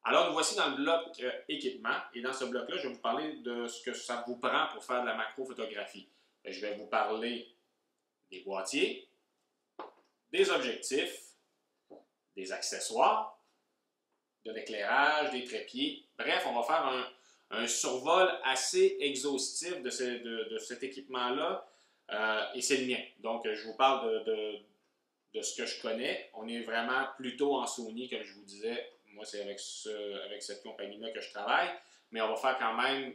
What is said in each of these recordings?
Alors, nous voici dans le bloc équipement. Et dans ce bloc-là, je vais vous parler de ce que ça vous prend pour faire de la macrophotographie. Je vais vous parler des boîtiers, des objectifs, des accessoires, de l'éclairage, des trépieds. Bref, on va faire un survol assez exhaustif de cet équipement-là. Et c'est le mien. Donc, je vous parle de ce que je connais. On est vraiment plutôt en Sony, comme je vous disais. Moi, c'est avec cette compagnie-là que je travaille. Mais on va faire quand même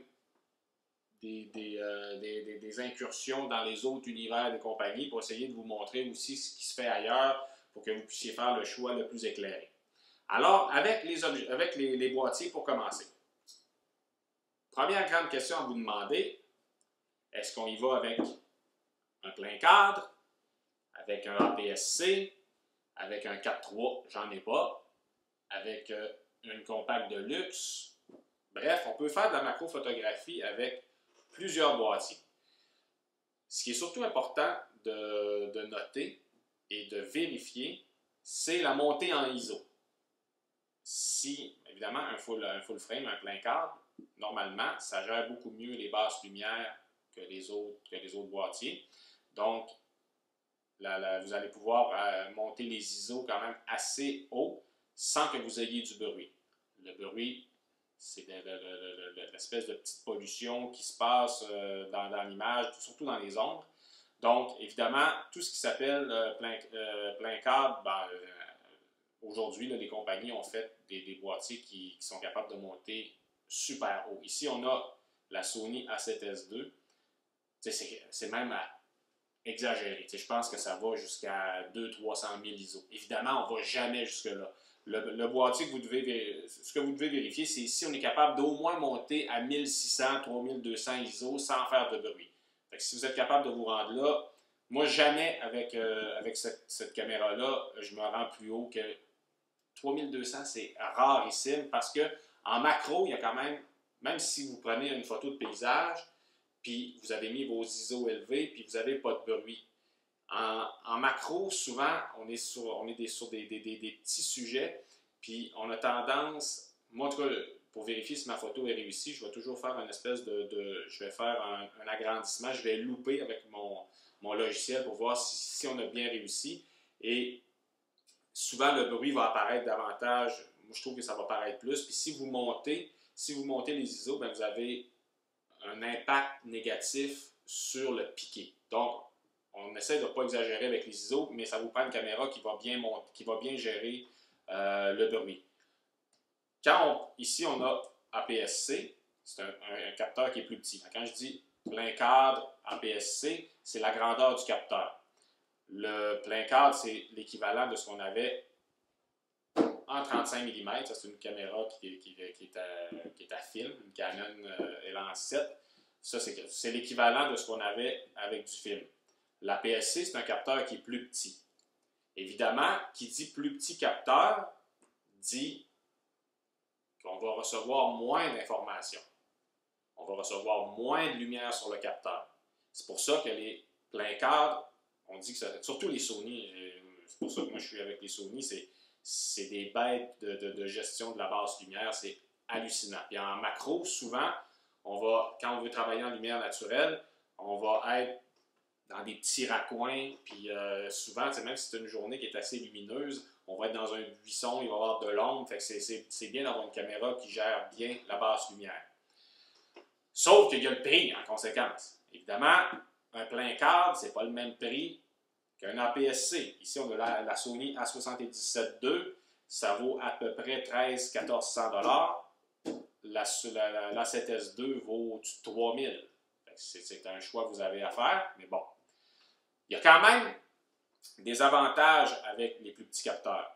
des incursions dans les autres univers des compagnies pour essayer de vous montrer aussi ce qui se fait ailleurs pour que vous puissiez faire le choix le plus éclairé. Alors, avec les boîtiers pour commencer. Première grande question à vous demander, est-ce qu'on y va avec un plein cadre, avec un APS-C, avec un 4.3, j'en ai pas, avec une compacte de luxe. Bref, on peut faire de la macrophotographie avec plusieurs boîtiers. Ce qui est surtout important de noter et de vérifier, c'est la montée en ISO. Si, évidemment, un full frame, un plein cadre, normalement, ça gère beaucoup mieux les basses lumières que les autres boîtiers. Donc, vous allez pouvoir monter les ISO quand même assez haut sans que vous ayez du bruit. Le bruit, c'est l'espèce de petite pollution qui se passe dans l'image, surtout dans les ombres. Donc, évidemment, tout ce qui s'appelle plein cadre, aujourd'hui, les compagnies ont fait des boîtiers qui sont capables de monter super haut. Ici, on a la Sony A7S II. C'est même exagéré. Je pense que ça va jusqu'à 200-300 000 ISO. Évidemment, on ne va jamais jusque-là. Le boîtier ce que vous devez vérifier, c'est si on est capable d'au moins monter à 1600-3200 ISO sans faire de bruit. Fait que si vous êtes capable de vous rendre là, moi, jamais avec cette caméra-là, je me rends plus haut que 3200, c'est rarissime parce que en macro, il y a quand même si vous prenez une photo de paysage, puis vous avez mis vos ISO élevés, puis vous n'avez pas de bruit. En macro, souvent, on est sur des petits sujets, puis on a tendance, moi en tout cas, pour vérifier si ma photo est réussie, je vais toujours faire une espèce je vais faire un agrandissement, je vais louper avec mon logiciel pour voir si on a bien réussi. Et souvent, le bruit va apparaître davantage. Moi, je trouve que ça va paraître plus. Puis si vous montez les ISO, bien, vous avez un impact négatif sur le piqué. Donc, on essaie de ne pas exagérer avec les ISO, mais ça vous prend une caméra qui va bien gérer le bruit. Ici, on a APS-C, c'est un capteur qui est plus petit. Quand je dis plein cadre APS-C, c'est la grandeur du capteur. Le plein cadre, c'est l'équivalent de ce qu'on avait en 35 mm. Ça, c'est une caméra qui est à film, une Canon Elan 7. Ça, c'est l'équivalent de ce qu'on avait avec du film. L'APS-C, c'est un capteur qui est plus petit. Évidemment, qui dit plus petit capteur, dit qu'on va recevoir moins d'informations. On va recevoir moins de lumière sur le capteur. C'est pour ça que les pleins cadres, on dit que surtout les Sony, c'est pour ça que moi je suis avec les Sony, c'est des bêtes de gestion de la basse lumière, c'est hallucinant. Puis en macro, souvent, quand on veut travailler en lumière naturelle, on va être dans des petits raccoins, puis souvent, même si c'est une journée qui est assez lumineuse, on va être dans un buisson, il va y avoir de l'ombre, fait que c'est bien d'avoir une caméra qui gère bien la basse lumière. Sauf qu'il y a le prix en conséquence. Évidemment, un plein cadre, c'est pas le même prix qu'un APS-C. Ici, on a la Sony A77 II, ça vaut à peu près 1300-1400 $. La 7S2 vaut 3000. C'est un choix que vous avez à faire, mais bon. Il y a quand même des avantages avec les plus petits capteurs.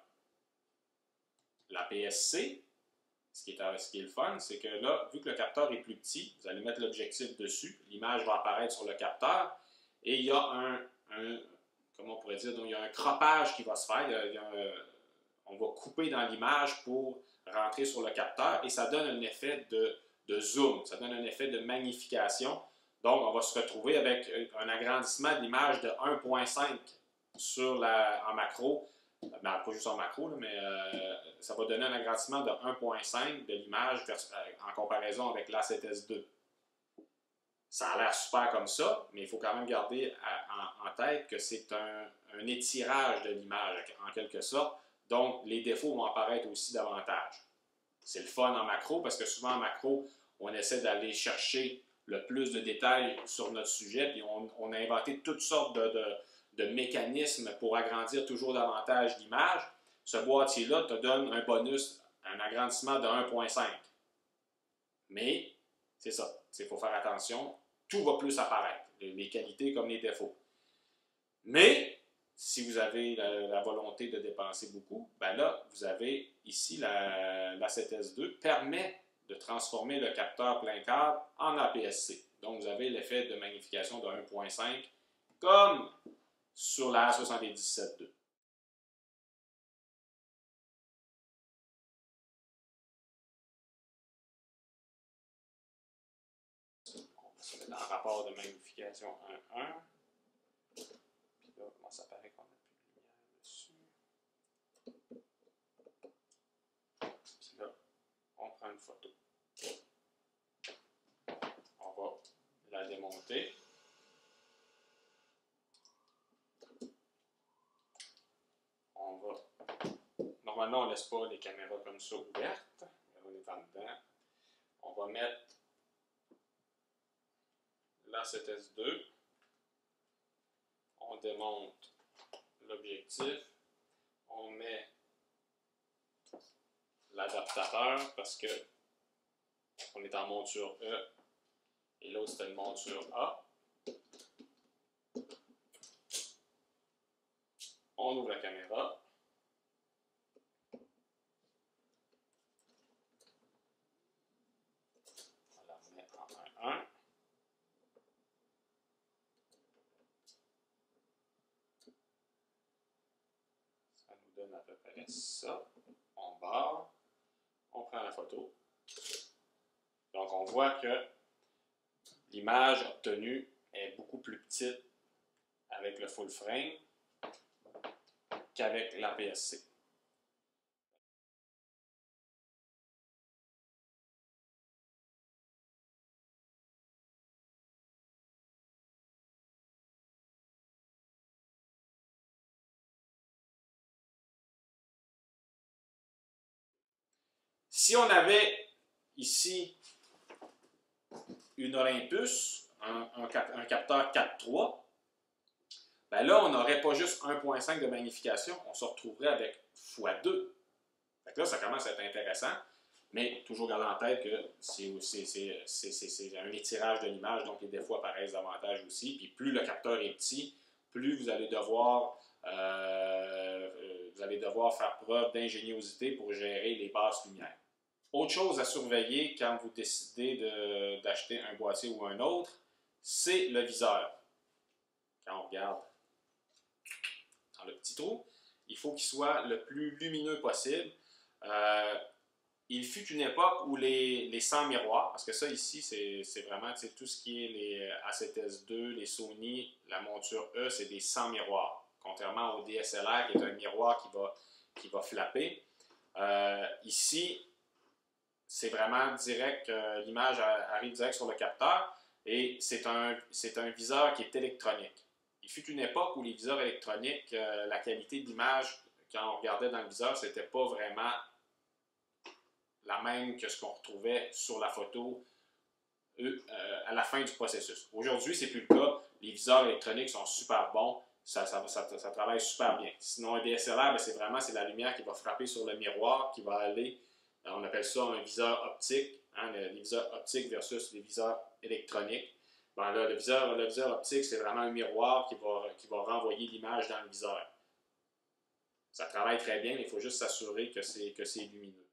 L'APS-C, ce qui est le fun, c'est que là, vu que le capteur est plus petit, vous allez mettre l'objectif dessus, l'image va apparaître sur le capteur, et il y a comment on pourrait dire, donc il y a un croppage qui va se faire, on va couper dans l'image pour rentrer sur le capteur, et ça donne un effet de zoom, ça donne un effet de magnification. Donc, on va se retrouver avec un agrandissement de l'image de 1.5 en macro Ben, pas juste en macro, là, mais ça va donner un agrandissement de 1,5 de l'image en comparaison avec l'A7S2. Ça a l'air super comme ça, mais il faut quand même garder en tête que c'est un étirage de l'image, en quelque sorte. Donc, les défauts vont apparaître aussi davantage. C'est le fun en macro, parce que souvent en macro, on essaie d'aller chercher le plus de détails sur notre sujet, puis on a inventé toutes sortes de mécanismes pour agrandir toujours davantage l'image. Ce boîtier-là te donne un bonus, un agrandissement de 1,5. Mais, c'est ça, il faut faire attention, tout va plus apparaître, les qualités comme les défauts. Mais, si vous avez la volonté de dépenser beaucoup, ben là, vous avez ici la 7S2 permet de transformer le capteur plein cadre en APS-C. Donc, vous avez l'effet de magnification de 1,5 comme sur la A77 II. On va se mettre en rapport de magnification 1,1. Puis là, ça paraît qu'on n'a plus de lumière dessus. Puis là, on prend une photo. On va la démonter. On va... Normalement, on ne laisse pas les caméras comme ça ouvertes. On est en dedans. On va mettre la 7S2. On démonte l'objectif. On met l'adaptateur parce que on est en monture E et l'autre c'était une monture A. On ouvre la caméra. On la remet en 1.1. Ça nous donne à peu près ça. On barre. On prend la photo. Donc on voit que l'image obtenue est beaucoup plus petite avec le full frame qu'avec l'APS-C. Si on avait ici une Olympus, un capteur 4.3, ben là, on n'aurait pas juste 1.5 de magnification, on se retrouverait avec x2. Fait que là, ça commence à être intéressant, mais toujours garder en tête que c'est un étirage de l'image, donc les défauts apparaissent davantage aussi. Puis plus le capteur est petit, plus vous allez devoir faire preuve d'ingéniosité pour gérer les basses lumières. Autre chose à surveiller quand vous décidez d'acheter un boîtier ou un autre, c'est le viseur. Quand on regarde dans le petit trou, il faut qu'il soit le plus lumineux possible. Il fut une époque où les sans miroirs, parce que ça ici, c'est vraiment tout ce qui est les A7S2, les Sony, la monture E, c'est des sans miroirs. Contrairement au DSLR qui est un miroir qui va flapper. Ici, c'est vraiment direct, l'image arrive direct sur le capteur et c'est un viseur qui est électronique. Il fut une époque où les viseurs électroniques, la qualité d'image, quand on regardait dans le viseur, c'était pas vraiment la même que ce qu'on retrouvait sur la photo à la fin du processus. Aujourd'hui, c'est plus le cas. Les viseurs électroniques sont super bons. Ça travaille super bien. Sinon, un DSLR, c'est la lumière qui va frapper sur le miroir, qui va aller, on appelle ça un viseur optique, hein, les viseurs optiques versus les viseurs électroniques. Ben là, le viseur optique, c'est vraiment un miroir qui va renvoyer l'image dans le viseur. Ça travaille très bien, mais il faut juste s'assurer que c'est lumineux.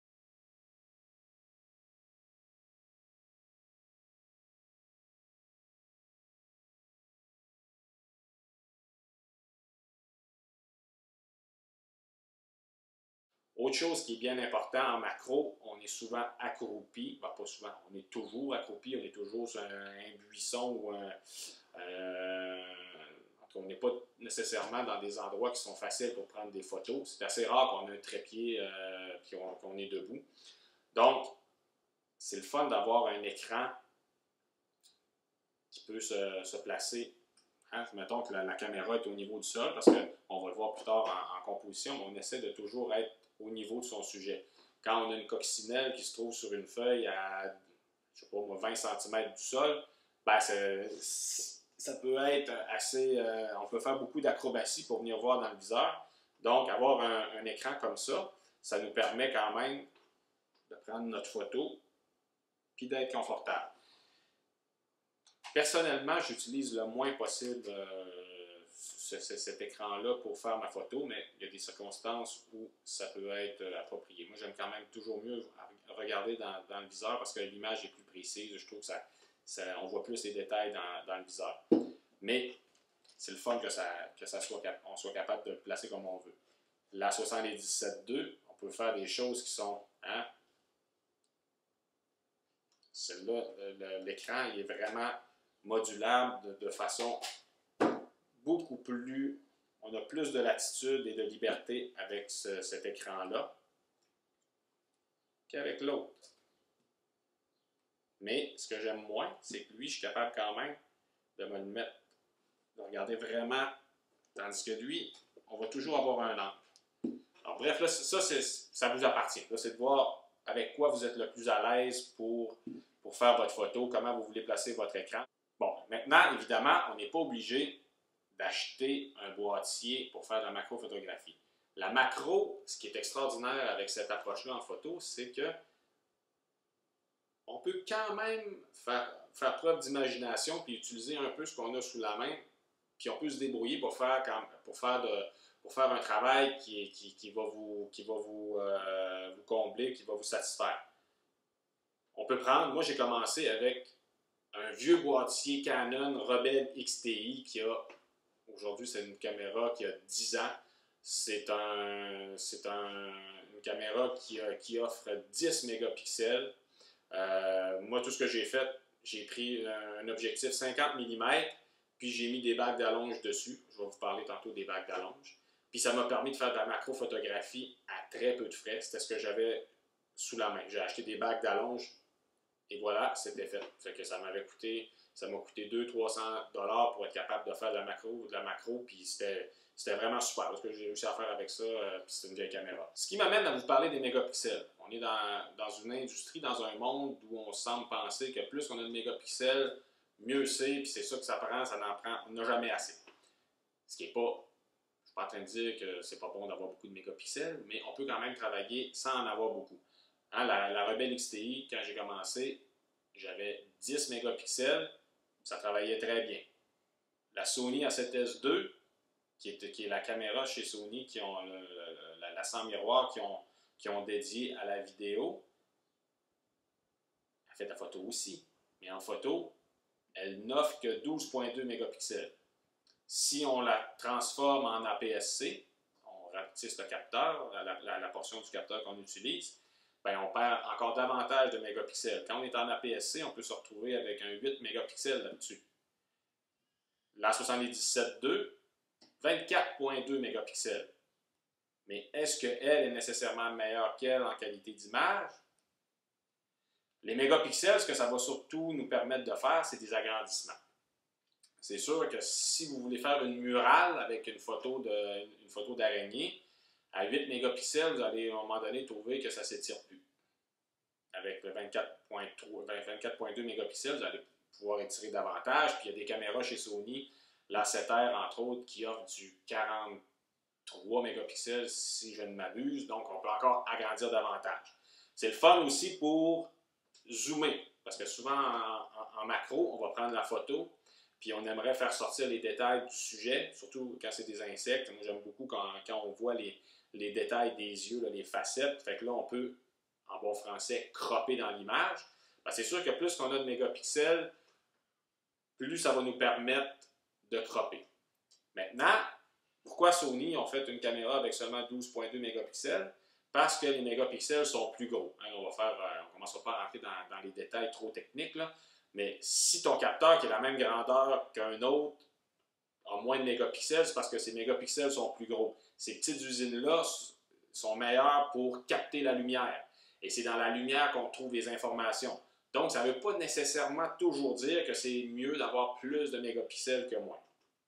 Autre chose qui est bien important en macro, on est souvent accroupi, ben pas souvent, on est toujours accroupi, on est toujours sur un buisson ou on n'est pas nécessairement dans des endroits qui sont faciles pour prendre des photos. C'est assez rare qu'on ait un trépied et qu'on est debout. Donc, c'est le fun d'avoir un écran qui peut se placer. Hein? Mettons que la caméra est au niveau du sol, parce qu'on va le voir plus tard en composition, mais on essaie de toujours être au niveau de son sujet. Quand on a une coccinelle qui se trouve sur une feuille à, je sais pas moi, 20 cm du sol, ben ça peut être assez... on peut faire beaucoup d'acrobatie pour venir voir dans le viseur. Donc, avoir un écran comme ça nous permet quand même de prendre notre photo puis d'être confortable. Personnellement, j'utilise le moins possible cet écran-là pour faire ma photo, mais il y a des circonstances où ça peut être approprié. Moi, j'aime quand même toujours mieux regarder dans le viseur parce que l'image est plus précise. Je trouve que on voit plus les détails dans le viseur. Mais c'est le fun qu'on soit capable de le placer comme on veut. La 77.2, on peut faire des choses qui sont... Hein, celle-là, l'écran il est vraiment modulable de façon beaucoup plus... On a plus de latitude et de liberté avec cet écran-là qu'avec l'autre. Mais ce que j'aime moins, c'est que lui, je suis capable quand même de me le mettre, de regarder vraiment, tandis que lui, on va toujours avoir un angle. Alors bref, là, ça vous appartient. Là, c'est de voir avec quoi vous êtes le plus à l'aise pour faire votre photo, comment vous voulez placer votre écran. Bon, maintenant, évidemment, on n'est pas obligé d'acheter un boîtier pour faire de la macrophotographie. La macro, ce qui est extraordinaire avec cette approche-là en photo, c'est que on peut quand même faire preuve d'imagination puis utiliser un peu ce qu'on a sous la main, puis on peut se débrouiller pour faire un travail qui va vous combler, qui va vous satisfaire. On peut prendre, moi j'ai commencé avec un vieux boîtier Canon Rebel XTI qui a, aujourd'hui c'est une caméra qui a 10 ans. C'est une caméra qui offre 10 mégapixels. Moi tout ce que j'ai fait, j'ai pris un objectif 50 mm, puis j'ai mis des bagues d'allonge dessus. Je vais vous parler tantôt des bagues d'allonge. Puis ça m'a permis de faire de la macrophotographie à très peu de frais. C'était ce que j'avais sous la main. J'ai acheté des bagues d'allonge. Et voilà, c'était fait. Fait que ça m'a coûté 200-300$ pour être capable de faire de la macro, puis c'était vraiment super. Ce que j'ai réussi à faire avec ça, puis c'est une vieille caméra. Ce qui m'amène à vous parler des mégapixels. On est dans une industrie, dans un monde où on semble penser que plus on a de mégapixels, mieux c'est, puis c'est ça que ça prend, on n'a jamais assez. Ce qui n'est pas, je ne suis pas en train de dire que c'est pas bon d'avoir beaucoup de mégapixels, mais on peut quand même travailler sans en avoir beaucoup. Hein, la Rebel XTI, quand j'ai commencé, j'avais 10 mégapixels, ça travaillait très bien. La Sony A7S II, qui est la caméra chez Sony, qui ont la sans miroir, qui ont dédié à la vidéo, elle fait de la photo aussi. Mais en photo, elle n'offre que 12,2 mégapixels. Si on la transforme en APS-C, on rapetisse le capteur, la portion du capteur qu'on utilise, ben on perd encore davantage de mégapixels. Quand on est en APS-C, on peut se retrouver avec un 8 mégapixels là-dessus. La 77.2, 24,2 mégapixels. Mais est-ce qu'elle est nécessairement meilleure qu'elle en qualité d'image? Les mégapixels, ce que ça va surtout nous permettre de faire, c'est des agrandissements. C'est sûr que si vous voulez faire une murale avec une photo d'araignée, à 8 mégapixels, vous allez à un moment donné trouver que ça ne s'étire plus. Avec le 24,2 mégapixels, vous allez pouvoir étirer davantage. Puis il y a des caméras chez Sony, la 7R entre autres, qui offre du 43 mégapixels si je ne m'abuse. Donc on peut encore agrandir davantage. C'est le fun aussi pour zoomer. Parce que souvent en macro, on va prendre la photo, puis on aimerait faire sortir les détails du sujet, surtout quand c'est des insectes. Moi j'aime beaucoup quand on voit les détails des yeux, là, les facettes. Fait que là, on peut, en bon français, cropper dans l'image. Ben, c'est sûr que plus qu'on a de mégapixels, plus ça va nous permettre de cropper. Maintenant, pourquoi Sony ont fait une caméra avec seulement 12,2 mégapixels? Parce que les mégapixels sont plus gros. Hein, on ne commencera pas à rentrer dans les détails trop techniques, là, mais si ton capteur qui est la même grandeur qu'un autre a moins de mégapixels, c'est parce que ces mégapixels sont plus gros. Ces petites usines-là sont meilleures pour capter la lumière. Et c'est dans la lumière qu'on trouve les informations. Donc, ça ne veut pas nécessairement toujours dire que c'est mieux d'avoir plus de mégapixels que moins.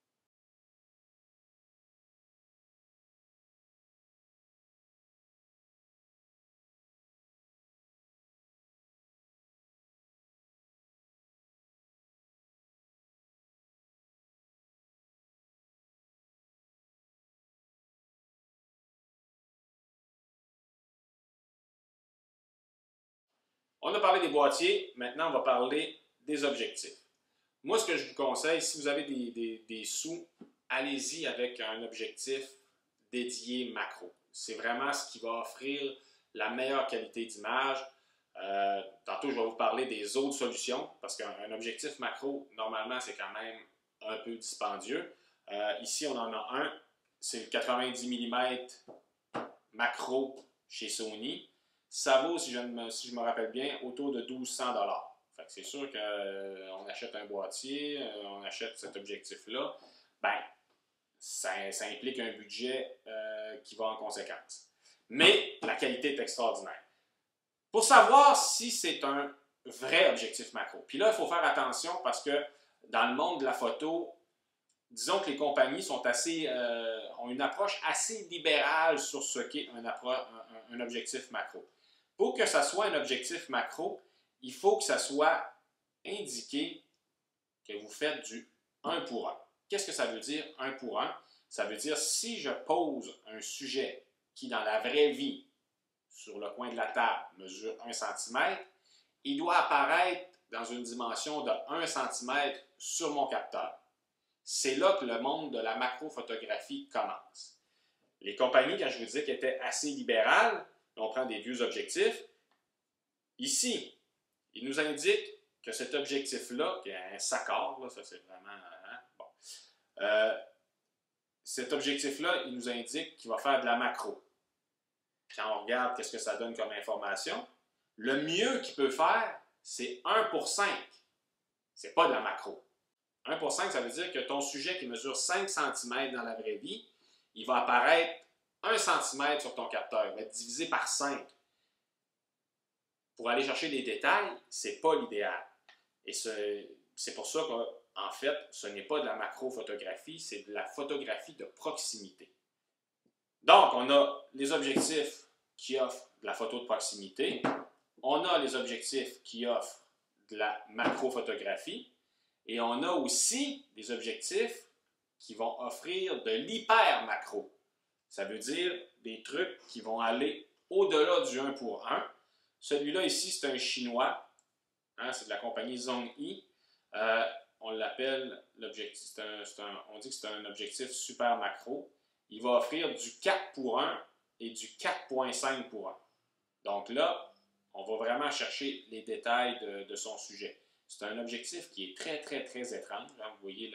On a parlé des boîtiers, maintenant on va parler des objectifs. Moi, ce que je vous conseille, si vous avez des sous, allez-y avec un objectif dédié macro. C'est vraiment ce qui va offrir la meilleure qualité d'image. Tantôt, je vais vous parler des autres solutions, parce qu'un objectif macro, normalement, c'est quand même un peu dispendieux. Ici, on en a un, c'est le 90 mm macro chez Sony. Ça vaut, si je me rappelle bien, autour de 1200 $. C'est sûr qu'on achète un boîtier, on achète cet objectif-là, ben, ça implique un budget qui va en conséquence. Mais la qualité est extraordinaire. Pour savoir si c'est un vrai objectif macro, puis là, il faut faire attention parce que dans le monde de la photo, disons que les compagnies sont ont une approche assez libérale sur ce qu'est un objectif macro. Pour que ça soit un objectif macro, il faut que ça soit indiqué que vous faites du 1 pour 1. Qu'est-ce que ça veut dire 1 pour 1? Ça veut dire si je pose un sujet qui, dans la vraie vie, sur le coin de la table, mesure 1 cm, il doit apparaître dans une dimension de 1 cm sur mon capteur. C'est là que le monde de la macrophotographie commence. Les compagnies, quand je vous disais qu'elles étaient assez libérales, on prend des vieux objectifs. Ici, ils nous indiquent que cet objectif-là, qui est un Sakar, là, ça c'est vraiment... Hein, bon. Cet objectif-là, il nous indique qu'il va faire de la macro. Quand on regarde qu'est-ce que ça donne comme information, le mieux qu'il peut faire, c'est 1 pour 5. C'est pas de la macro. 1 pour 5, ça veut dire que ton sujet qui mesure 5 cm dans la vraie vie, il va apparaître 1 cm sur ton capteur. Il va être divisé par 5. Pour aller chercher des détails, ce n'est pas l'idéal. Et c'est pour ça qu'en fait, ce n'est pas de la macrophotographie, c'est de la photographie de proximité. Donc, on a les objectifs qui offrent de la photo de proximité. On a les objectifs qui offrent de la macrophotographie. Et on a aussi des objectifs qui vont offrir de l'hyper-macro. Ça veut dire des trucs qui vont aller au-delà du 1 pour 1. Celui-là ici, c'est un chinois. Hein, c'est de la compagnie Zhongyi. On l'appelle l'objectif. On dit que c'est un objectif super macro. Il va offrir du 4 pour 1 et du 4.5 pour 1. Donc là, on va vraiment chercher les détails de son sujet. C'est un objectif qui est très, très, très étrange. Hein, vous voyez,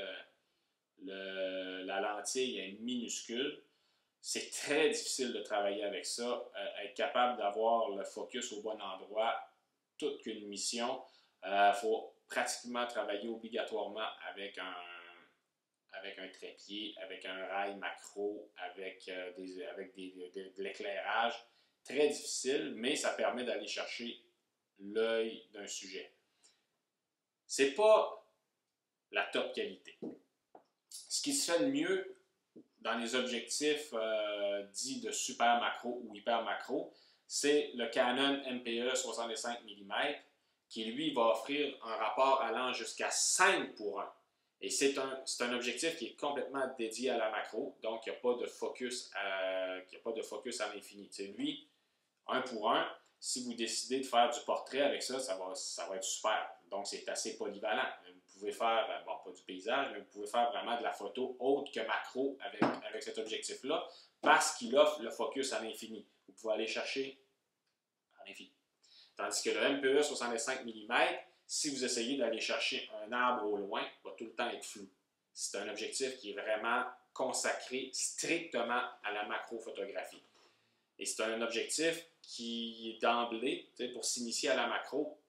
la lentille est minuscule. C'est très difficile de travailler avec ça. Être capable d'avoir le focus au bon endroit, toute qu'une mission. Il faut pratiquement travailler obligatoirement avec un trépied, avec un rail macro, avec de l'éclairage. Très difficile, mais ça permet d'aller chercher l'œil d'un sujet. C'est pas la top qualité. Ce qui se fait le mieux dans les objectifs dits de super macro ou hyper macro, c'est le Canon MPE 65 mm qui, lui, va offrir un rapport allant jusqu'à 5 pour 1. Et c'est un objectif qui est complètement dédié à la macro, donc il n'y a pas de focus à l'infini. C'est lui, 1 pour 1, si vous décidez de faire du portrait avec ça, ça va être super. Donc, c'est assez polyvalent. Vous pouvez faire, bon, pas du paysage, mais vous pouvez faire vraiment de la photo autre que macro avec cet objectif-là, parce qu'il offre le focus à l'infini. Vous pouvez aller chercher à l'infini. Tandis que le MPE 65 mm, si vous essayez d'aller chercher un arbre au loin, va tout le temps être flou. C'est un objectif qui est vraiment consacré strictement à la macrophotographie. Et c'est un objectif qui, d'emblée, pour s'initier à la macro,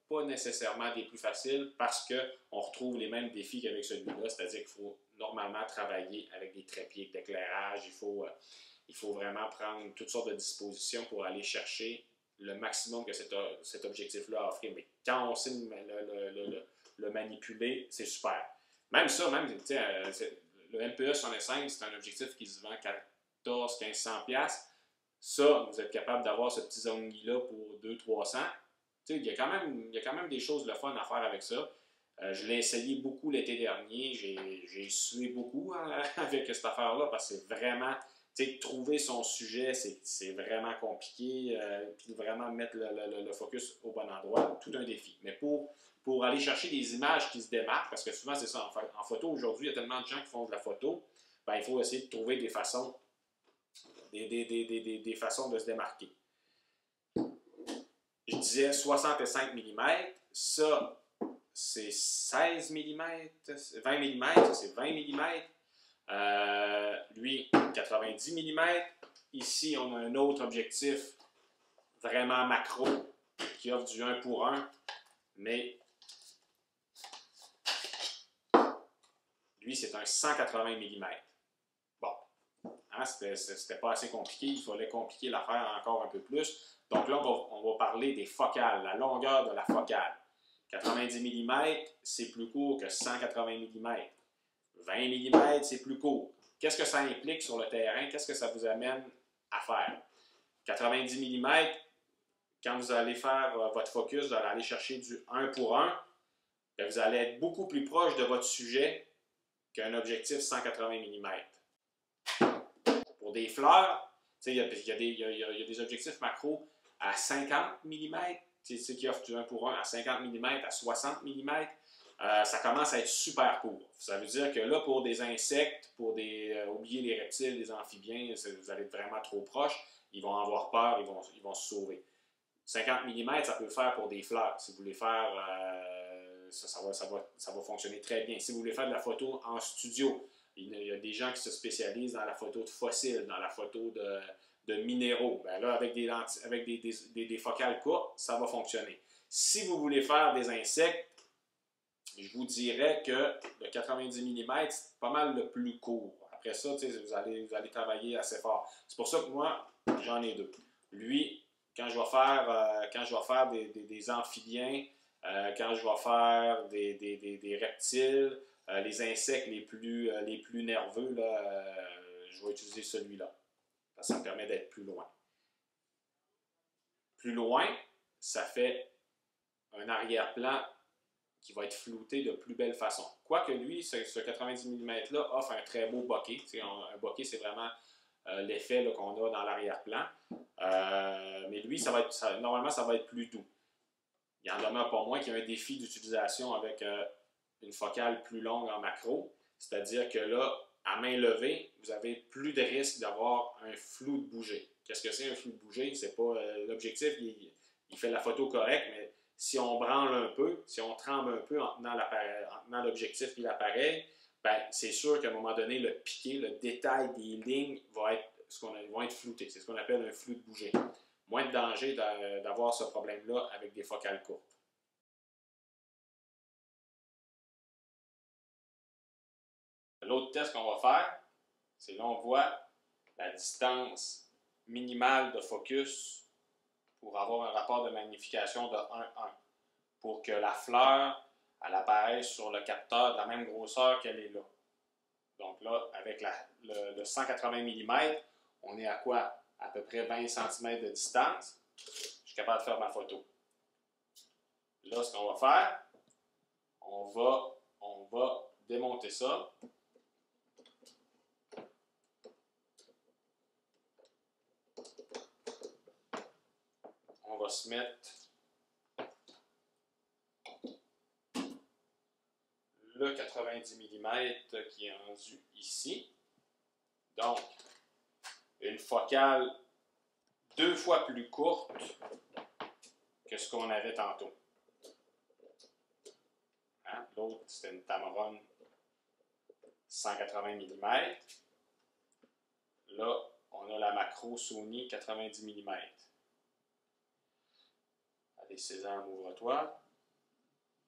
pas nécessairement des plus faciles parce qu'on retrouve les mêmes défis qu'avec celui-là, c'est-à-dire qu'il faut normalement travailler avec des trépieds d'éclairage, il faut vraiment prendre toutes sortes de dispositions pour aller chercher le maximum que cet objectif-là a offert. Mais quand on sait le manipuler, c'est super. Même ça, le MPE 65, c'est un objectif qui se vend 1400-1500$. Ça, vous êtes capable d'avoir ce petit Zongi-là pour 200-300$. Il y a quand même des choses de fun à faire avec ça. Je l'ai essayé beaucoup l'été dernier. J'ai sué beaucoup avec cette affaire-là parce que c'est vraiment, trouver son sujet, c'est vraiment compliqué. Puis vraiment mettre le focus au bon endroit, tout un défi. Mais pour aller chercher des images qui se démarquent, parce que souvent c'est ça, en photo aujourd'hui, il y a tellement de gens qui font de la photo, ben, il faut essayer de trouver des façons, des façons de se démarquer. Je disais 65 mm, ça c'est 16 mm, 20 mm, ça c'est 20 mm. Lui, 90 mm. Ici, on a un autre objectif vraiment macro qui offre du 1 pour 1, mais lui, c'est un 180 mm. Bon, hein, c'était pas assez compliqué, il fallait compliquer l'affaire encore un peu plus. Donc là, on va parler des focales, la longueur de la focale. 90 mm, c'est plus court que 180 mm. 20 mm, c'est plus court. Qu'est-ce que ça implique sur le terrain? Qu'est-ce que ça vous amène à faire? 90 mm, quand vous allez faire votre focus, vous allez aller chercher du 1 pour 1, bien, vous allez être beaucoup plus proche de votre sujet qu'un objectif 180 mm. Pour des fleurs, il y a des objectifs macro à 50 mm, qui offrent du 1 pour 1 à 50 mm, à 60 mm. Ça commence à être super court. Ça veut dire que là, pour des insectes, oubliez les reptiles, les amphibiens, vous allez être vraiment trop proche, ils vont avoir peur, ils vont se sauver. 50 mm, ça peut le faire pour des fleurs. Si vous voulez faire, ça va fonctionner très bien. Si vous voulez faire de la photo en studio, il y a des gens qui se spécialisent dans la photo de fossiles, dans la photo de minéraux. Ben là, avec des focales courtes, ça va fonctionner. Si vous voulez faire des insectes, je vous dirais que le 90 mm, c'est pas mal le plus court. Après ça, vous allez travailler assez fort. C'est pour ça que moi, j'en ai deux. Lui, quand je vais faire des amphibiens, quand je vais faire des reptiles, les insectes les plus nerveux, là, je vais utiliser celui-là. Ça me permet d'être plus loin. Plus loin, ça fait un arrière-plan qui va être flouté de plus belle façon. Quoique lui, ce 90 mm-là offre un très beau bokeh. Un bokeh, c'est vraiment l'effet qu'on a dans l'arrière-plan. Mais lui, normalement, ça va être plus doux. Il en demeure pas moins qu'il y a un défi d'utilisation avec une focale plus longue en macro. C'est-à-dire que là, à main levée, vous avez plus de risque d'avoir un flou de bouger. Qu'est-ce que c'est un flou de bouger? C'est pas l'objectif, il fait la photo correcte, mais si on branle un peu, si on tremble un peu en tenant l'objectif et l'appareil, ben, c'est sûr qu'à un moment donné, le piqué, le détail des lignes vont être floutés. C'est ce qu'on appelle un flou de bouger. Moins de danger d'avoir ce problème-là avec des focales courtes. L'autre test qu'on va faire, c'est là on voit la distance minimale de focus pour avoir un rapport de magnification de 1:1. Pour que la fleur elle apparaisse sur le capteur de la même grosseur qu'elle est là. Donc là, avec le 180 mm, on est à quoi? À peu près 20 cm de distance. Je suis capable de faire ma photo. Là, ce qu'on va faire, on va démonter ça. On va se mettre le 90 mm qui est rendu ici. Donc, une focale 2 fois plus courte que ce qu'on avait tantôt. Hein? L'autre, c'était une Tamron 180 mm. Là, on a la macro Sony 90 mm. Allez, César, ouvre-toi.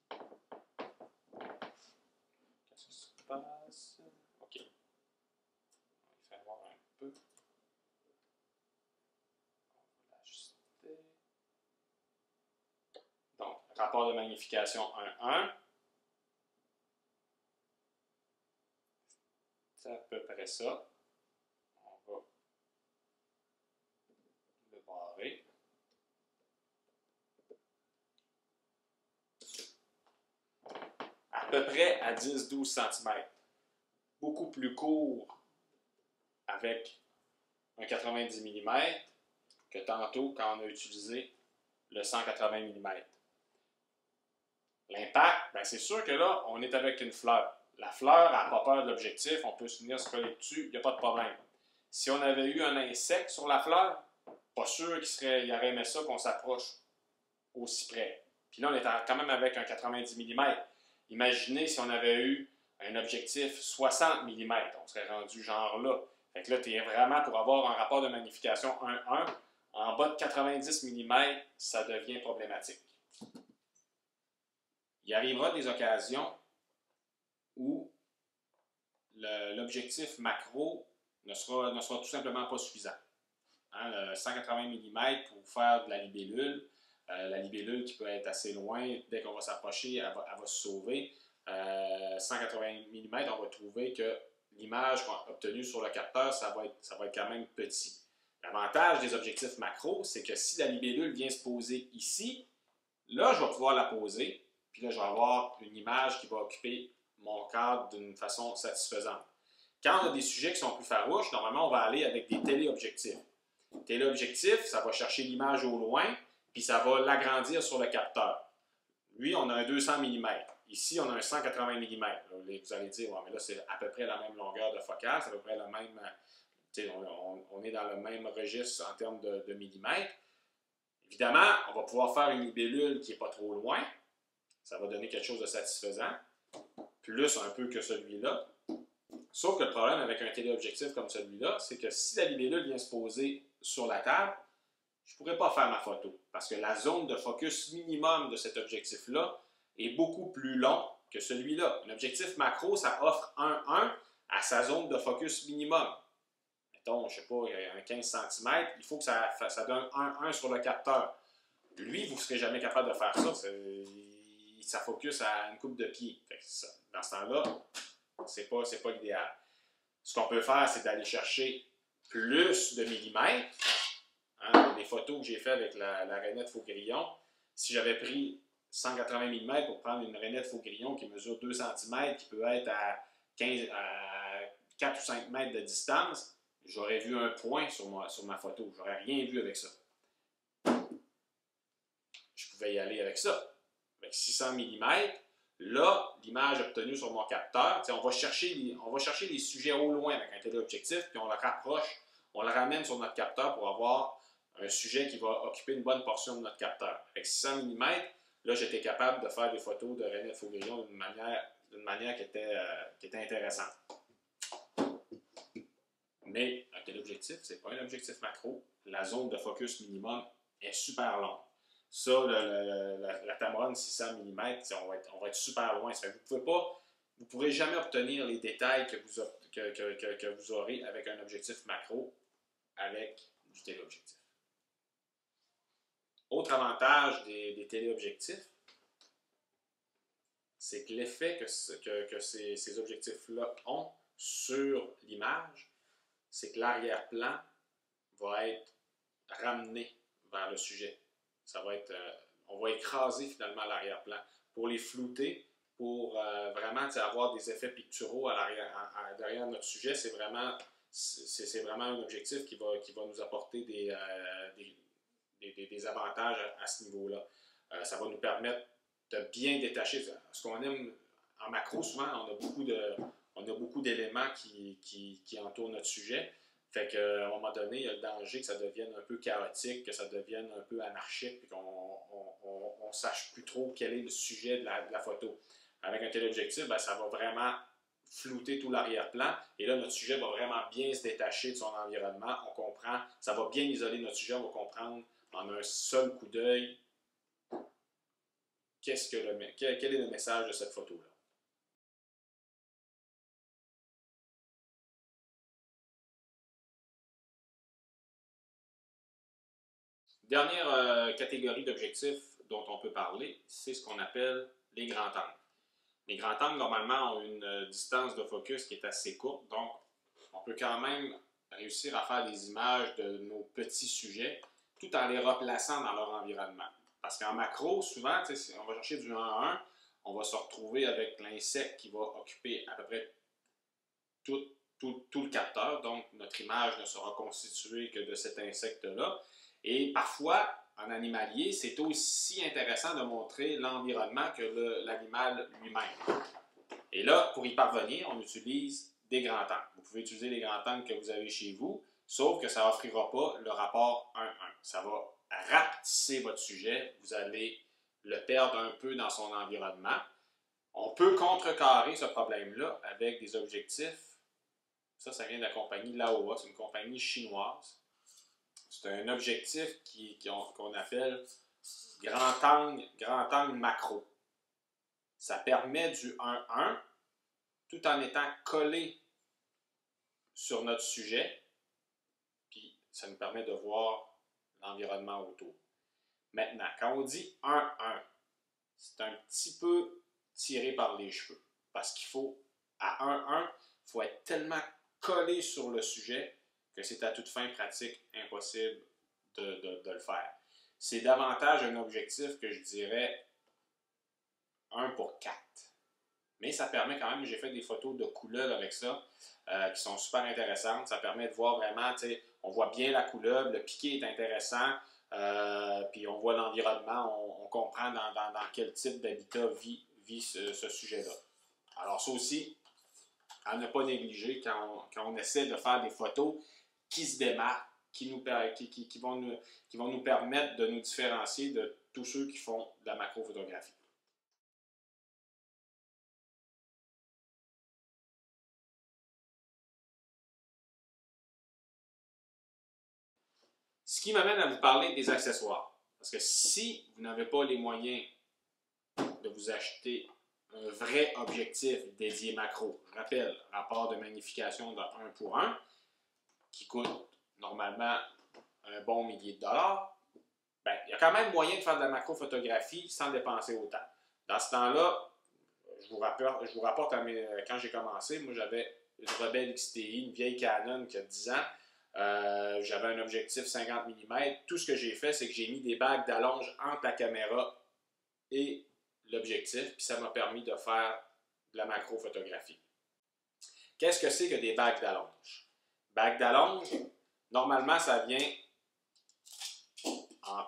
Qu'est-ce qui se passe? OK. On va faire voir un peu. On va l'ajuster. Donc, rapport de magnification 1,1. C'est à peu près ça. On va le barrer. À peu près à 10-12 cm. Beaucoup plus court avec un 90 mm que tantôt quand on a utilisé le 180 mm. L'impact, ben c'est sûr que là, on est avec une fleur. La fleur n'a pas peur de l'objectif, on peut se venir se coller dessus, il n'y a pas de problème. Si on avait eu un insecte sur la fleur, pas sûr qu'il aurait aimé ça qu'on s'approche aussi près. Puis là, on est quand même avec un 90 mm. Imaginez si on avait eu un objectif 60 mm, on serait rendu genre là. Fait que là, tu es vraiment pour avoir un rapport de magnification 1,1. En bas de 90 mm, ça devient problématique. Il arrivera des occasions où l'objectif macro ne sera tout simplement pas suffisant. Hein, le 180 mm pour faire de la libellule qui peut être assez loin, dès qu'on va s'approcher, elle va se sauver. 180 mm, on va trouver que l'image qu'on a obtenue sur le capteur, ça va être quand même petit. L'avantage des objectifs macro, c'est que si la libellule vient se poser ici, là, je vais pouvoir la poser, puis là, je vais avoir une image qui va occuper mon cadre d'une façon satisfaisante. Quand on a des sujets qui sont plus farouches, normalement, on va aller avec des téléobjectifs. Téléobjectif, ça va chercher l'image au loin, puis ça va l'agrandir sur le capteur. Lui, on a un 200 mm. Ici, on a un 180 mm. Vous allez dire, ouais, mais là, c'est à peu près la même longueur de focale, c'est à peu près la même. On est dans le même registre en termes de millimètres. Évidemment, on va pouvoir faire une libellule qui n'est pas trop loin. Ça va donner quelque chose de satisfaisant. Plus un peu que celui-là. Sauf que le problème avec un téléobjectif comme celui-là, c'est que si la libellule vient se poser sur la table, je ne pourrais pas faire ma photo. Parce que la zone de focus minimum de cet objectif-là est beaucoup plus long que celui-là. Un objectif macro, ça offre 1,1 à sa zone de focus minimum. Mettons, je ne sais pas, un 15 cm, il faut que ça donne 1,1 sur le capteur. Lui, vous ne serez jamais capable de faire ça. Ça focus à une coupe de pied. Dans ce temps-là, c'est pas l'idéal. Ce qu'on peut faire, c'est d'aller chercher plus de millimètres. Hein, les photos que j'ai faites avec la rainette Faux-Grillon, si j'avais pris 180 mm pour prendre une rainette Faux-Grillon qui mesure 2 cm, qui peut être à 4 ou 5 mètres de distance, j'aurais vu un point sur ma photo. J'aurais rien vu avec ça. Je pouvais y aller avec ça. Avec 600 mm, là, l'image obtenue sur mon capteur, on va chercher les sujets au loin avec un téléobjectif, puis on le rapproche, on le ramène sur notre capteur pour avoir un sujet qui va occuper une bonne portion de notre capteur. Avec 600 mm, là, j'étais capable de faire des photos de rainette Faux-Grillon d'une manière qui était intéressante. Mais un téléobjectif, ce n'est pas un objectif macro. La zone de focus minimum est super longue. Ça, la Tamron 600 mm, on va être super loin. Ça fait que vous ne pourrez jamais obtenir les détails que vous aurez avec un objectif macro avec du téléobjectif. Autre avantage des téléobjectifs, c'est que l'effet que ces objectifs-là ont sur l'image, c'est que l'arrière-plan va être ramené vers le sujet. On va écraser finalement l'arrière-plan pour les flouter, pour vraiment avoir des effets picturaux derrière notre sujet. C'est vraiment un objectif qui va nous apporter des avantages à ce niveau-là. Ça va nous permettre de bien détacher. Ce qu'on aime en macro, souvent, on a beaucoup d'éléments qui entourent notre sujet. Fait qu'à un moment donné, il y a le danger que ça devienne un peu chaotique, que ça devienne un peu anarchique, et qu'on ne sache plus trop quel est le sujet de la photo. Avec un téléobjectif, ben, ça va vraiment flouter tout l'arrière-plan, et là, notre sujet va vraiment bien se détacher de son environnement. On comprend, ça va bien isoler notre sujet, on va comprendre en un seul coup d'œil quel est le message de cette photo-là. Dernière catégorie d'objectifs dont on peut parler, c'est ce qu'on appelle les grands angles. Les grands angles, normalement, ont une distance de focus qui est assez courte, donc on peut quand même réussir à faire des images de nos petits sujets tout en les replaçant dans leur environnement. Parce qu'en macro, souvent, si on va chercher du 1 à 1, on va se retrouver avec l'insecte qui va occuper à peu près tout le capteur, donc notre image ne sera constituée que de cet insecte-là. Et parfois, en animalier, c'est aussi intéressant de montrer l'environnement que l'animal lui-même. Et là, pour y parvenir, on utilise des grands angles. Vous pouvez utiliser les grands angles que vous avez chez vous, sauf que ça n'offrira pas le rapport 1-1. Ça va rapetisser votre sujet, vous allez le perdre un peu dans son environnement. On peut contrecarrer ce problème-là avec des objectifs. Ça vient de la compagnie Laowa, c'est une compagnie chinoise. C'est un objectif qu'on appelle grand angle macro. Ça permet du 1-1 tout en étant collé sur notre sujet, puis ça nous permet de voir l'environnement autour. Maintenant, quand on dit 1-1, c'est un petit peu tiré par les cheveux, parce qu'il faut, à 1-1, il faut être tellement collé sur le sujet que c'est à toute fin pratique impossible de le faire. C'est davantage un objectif que je dirais 1 pour 4. Mais ça permet quand même, j'ai fait des photos de couleuvres avec ça, qui sont super intéressantes. Ça permet de voir vraiment, on voit bien la couleuvre, le piqué est intéressant, puis on voit l'environnement, on comprend dans quel type d'habitat vit ce sujet-là. Alors ça aussi, à ne pas négliger quand on essaie de faire des photos qui se démarquent, qui vont nous permettre de nous différencier de tous ceux qui font de la macrophotographie. Ce qui m'amène à vous parler des accessoires. Parce que si vous n'avez pas les moyens de vous acheter un vrai objectif dédié macro, je rappelle, rapport de magnification de 1 pour 1, qui coûte normalement un bon millier de dollars, ben, il y a quand même moyen de faire de la macrophotographie sans dépenser autant. Dans ce temps-là, je vous rapporte quand j'ai commencé, moi j'avais une Rebelle XTI, une vieille Canon qui a 10 ans. J'avais un objectif 50 mm. Tout ce que j'ai fait, c'est que j'ai mis des bagues d'allonge entre la caméra et l'objectif, puis ça m'a permis de faire de la macrophotographie. Qu'est-ce que c'est que des bagues d'allonge? Bagues d'allonge, normalement, ça vient en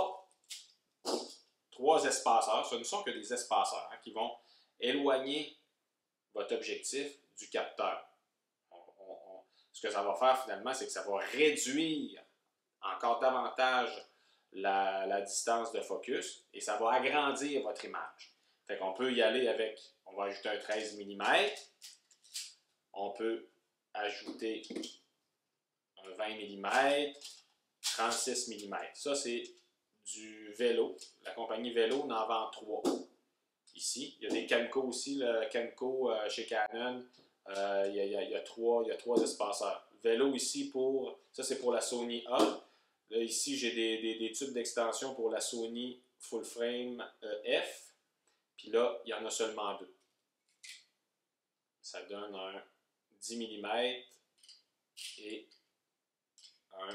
trois espaceurs. Ce ne sont que des espaceurs qui vont éloigner votre objectif du capteur. Ce que ça va faire finalement, c'est que ça va réduire encore davantage la distance de focus et ça va agrandir votre image. Fait qu'on peut y aller avec, on va ajouter un 13 mm, on peut ajouter un 20 mm, 36 mm. Ça, c'est du vélo. La compagnie Vélo en vend 3. Ici, il y a des Kenko aussi, le Kenko chez Canon. Il y a trois espaceurs. Vélo ici ça c'est pour la Sony A. Là, ici, j'ai des tubes d'extension pour la Sony Full Frame F. Puis là, il y en a seulement 2. Ça donne un 10 mm et un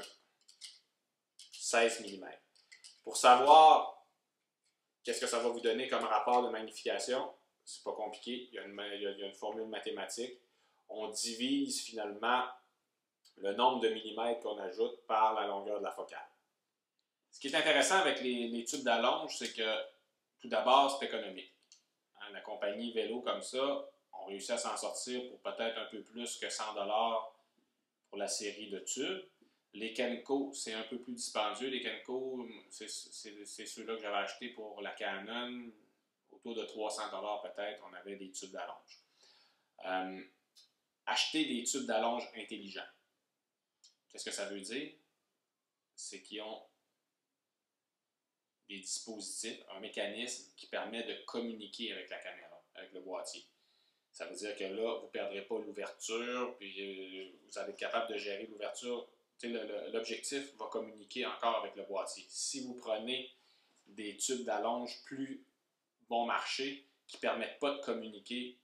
16 mm. Pour savoir qu'est-ce que ça va vous donner comme rapport de magnification, c'est pas compliqué, il y a une formule mathématique. On divise finalement le nombre de millimètres qu'on ajoute par la longueur de la focale. Ce qui est intéressant avec les tubes d'allonge, c'est que tout d'abord, c'est économique. La compagnie Vélo comme ça, on réussit à s'en sortir pour peut-être un peu plus que 100 $ pour la série de tubes. Les Kenko, c'est un peu plus dispendieux. Les Kenko, c'est ceux-là que j'avais achetés pour la Canon. Autour de 300 $ peut-être, on avait des tubes d'allonge. Acheter des tubes d'allonge intelligents. Qu'est-ce que ça veut dire? C'est qu'ils ont des dispositifs, un mécanisme qui permet de communiquer avec la caméra, avec le boîtier. Ça veut dire que là, vous ne perdrez pas l'ouverture, puis vous allez être capable de gérer l'ouverture. L'objectif va communiquer encore avec le boîtier. Si vous prenez des tubes d'allonge plus bon marché qui ne permettent pas de communiquer,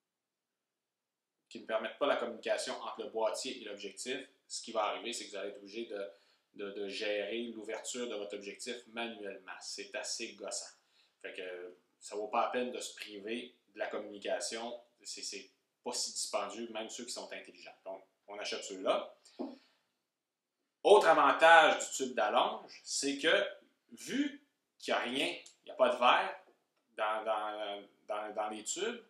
qui ne permettent pas la communication entre le boîtier et l'objectif, ce qui va arriver, c'est que vous allez être obligé de gérer l'ouverture de votre objectif manuellement. C'est assez gossant. Fait que ça ne vaut pas la peine de se priver de la communication. C'est pas si dispendieux, même ceux qui sont intelligents. Donc, on achète ceux-là. Autre avantage du tube d'allonge, c'est que vu qu'il n'y a rien, il n'y a pas de verre dans les tubes,